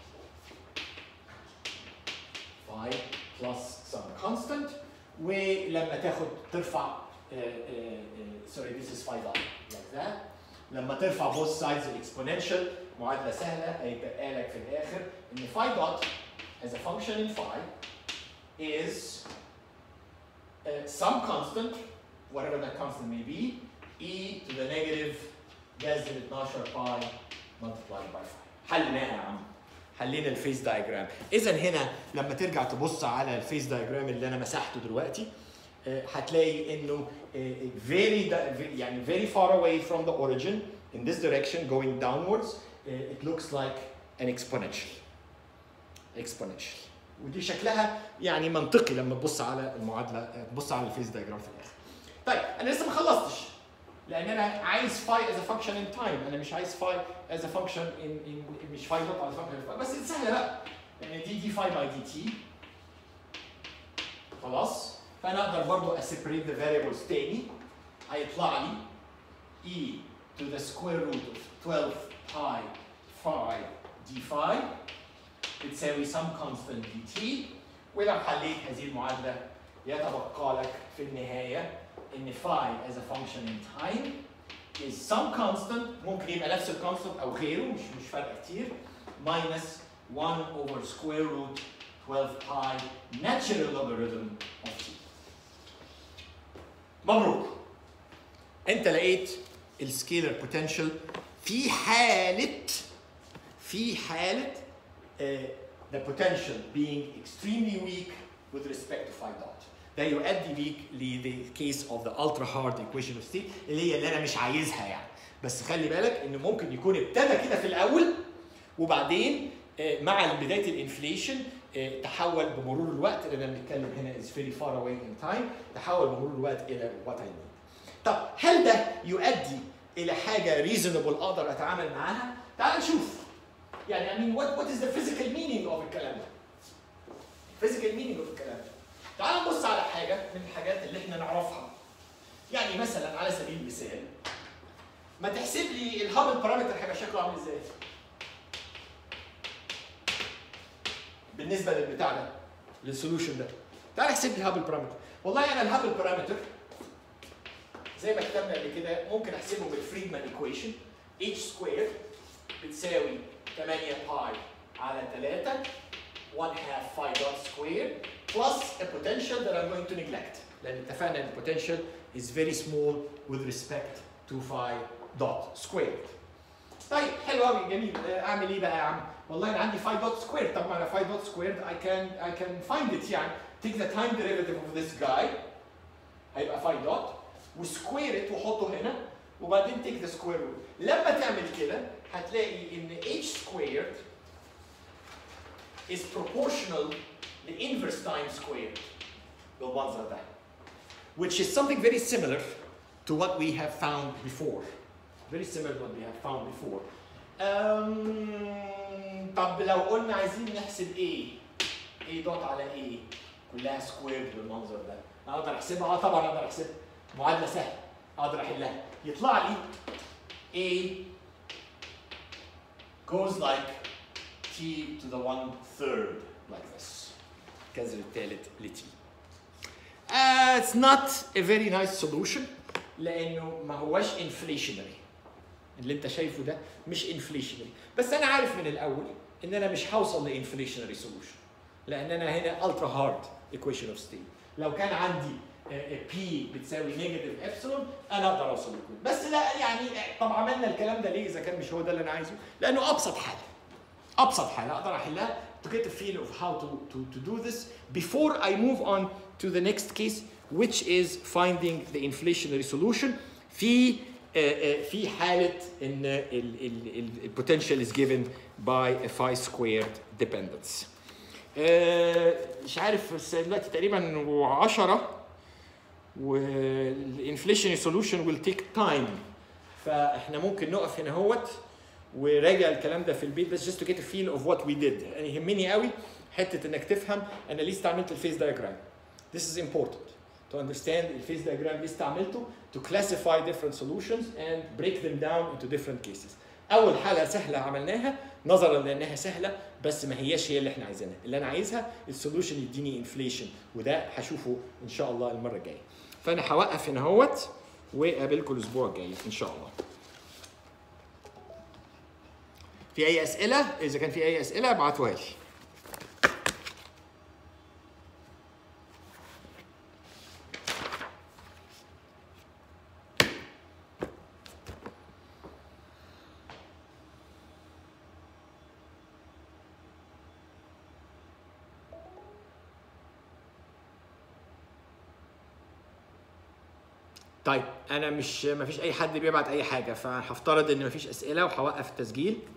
phi plus some constant، ولما تاخد ترفع sorry this is phi dot like that، لما ترفع both sides الاكسبوننشال معادله سهله هيبقى لك في الاخر ان phi dot as a function in phi is some constant whatever that constant may be e to the negative جذر 12 باي multiplied by phi. حليناها يا عم، حلينا الفيز دايجرام. اذا هنا لما ترجع تبص على الفيز دايجرام اللي انا مسحته دلوقتي هتلاقي انه very far away from the origin in this direction going downwards it looks like an exponential ودي شكلها يعني منطقي لما تبص على المعادله، تبص على الفيز دايجرام في الاخر. طيب انا لسه ما خلصتش لان انا عايز phi as a function in time، انا مش عايز phi as a function in مش phi dot as a function in phi، بس سهله بقى يعني دي phi by dt خلاص، فانا اقدر برضو اسيبريت the variables تاني، هيطلع لي e to the square root of 12 pi phi d phi بتساوي some constant dt، ولو حليت هذه المعادله يتبقى لك في النهايه ان phi as a function in time is some constant، ممكن يبقى نفس الكونستنت او غيره مش فارقه كتير، minus 1 over square root 12 pi natural logarithm of t. مبروك، انت لقيت السكيلر بوتنشال في حاله the potential being extremely weak with respect to phi dot. ده يؤدي بيك ل the case of the ultra hard equation of state اللي انا مش عايزها يعني، بس خلي بالك انه ممكن يكون ابتدى كده في الاول وبعدين مع بدايه الانفليشن تحول بمرور الوقت، لان بنتكلم هنا is very far away in time، تحول بمرور الوقت الى what I need. طب هل ده يؤدي الى حاجه reasonable اقدر اتعامل معاها؟ تعال نشوف. يعني I mean what is the physical meaning of الكلام ده؟ physical meaning of الكلام ده. تعال نبص على حاجه من الحاجات اللي احنا نعرفها. يعني مثلا على سبيل المثال ما تحسب لي الهابل بارامتر هيبقى شكله عامل ازاي؟ بالنسبه للبتاع ده للسولوشن ده. تعال احسب لي الهابل بارامتر. والله انا الهابل بارامتر زي ما كتبنا قبل كده ممكن احسبه بالفريدمان ايكويشن h سكوير بتساوي 8 باي على 3 1/2 phi dot squared plus a potential that I'm going to neglect. لأن اتفقنا إن potential is very small with respect to phi dot squared. طيب حلو قوي جميل، أعمل إيه بقى يا عم؟ والله أنا عندي phi dot squared، طب ما أنا phi dot squared I can find it يعني. Take the time derivative of this guy هيبقى phi dot وsquare it وحطه هنا وبعدين take the square root. لما تعمل كده هتلاقي إن h squared is proportional to inverse time squared بالمنظر ده, which is something very similar to what we have found before. Very similar to what we have found before. طب لو قلنا عايزين نحسب a دوت على a كلها سكويرد بالمنظر ده، اقدر احسبها؟ طبعا اقدر احسبها، معادله سهله اقدر احلها. يطلع لي a goes like t to the 1/3 like this. كذر الثالث ل t. It's not a very nice solution لانه ما هوش inflationary. اللي انت شايفه ده مش inflationary، بس انا عارف من الاول ان انا مش هوصل ل inflationary solution لان انا هنا ultra hard equation of state. لو كان عندي P بتساوي نيجاتيف ابسلون انا اقدر اوصل لكل، بس لا يعني طب عملنا الكلام ده ليه اذا كان مش هو ده اللي انا عايزه؟ لانه ابسط حاجه اقدر احلها to get a feel of how to do this before I move on to the next case which is finding the inflationary solution في حاله ان ال potential is given by a phi squared dependence. مش عارف بس دلوقتي تقريبا 10 والانفليشن سولوشن will take time، فاحنا ممكن نقف هنا اهوت وراجع الكلام ده في البيت بس just to get a feel of what we did. يعني يهمني قوي حته انك تفهم انا ليه استعملت الفيز دايجرام. This is important to understand الفيز دايجرام ليه استعملته to classify different solutions and break them down into different cases. اول حاله سهله عملناها نظرا لانها سهله بس ما هياش هي اللي احنا عايزينها. اللي انا عايزها السولوشن يديني انفليشن وده هشوفه ان شاء الله المره الجايه. فانا هوقف هنا اهوت واقابلكم الاسبوع الجاي ان شاء الله. في اي اسئله؟ اذا كان في اي اسئله ابعتوها لي. طيب انا مش مفيش اي حد بيبعت اي حاجه فهفترض ان مفيش اسئله وهوقف التسجيل.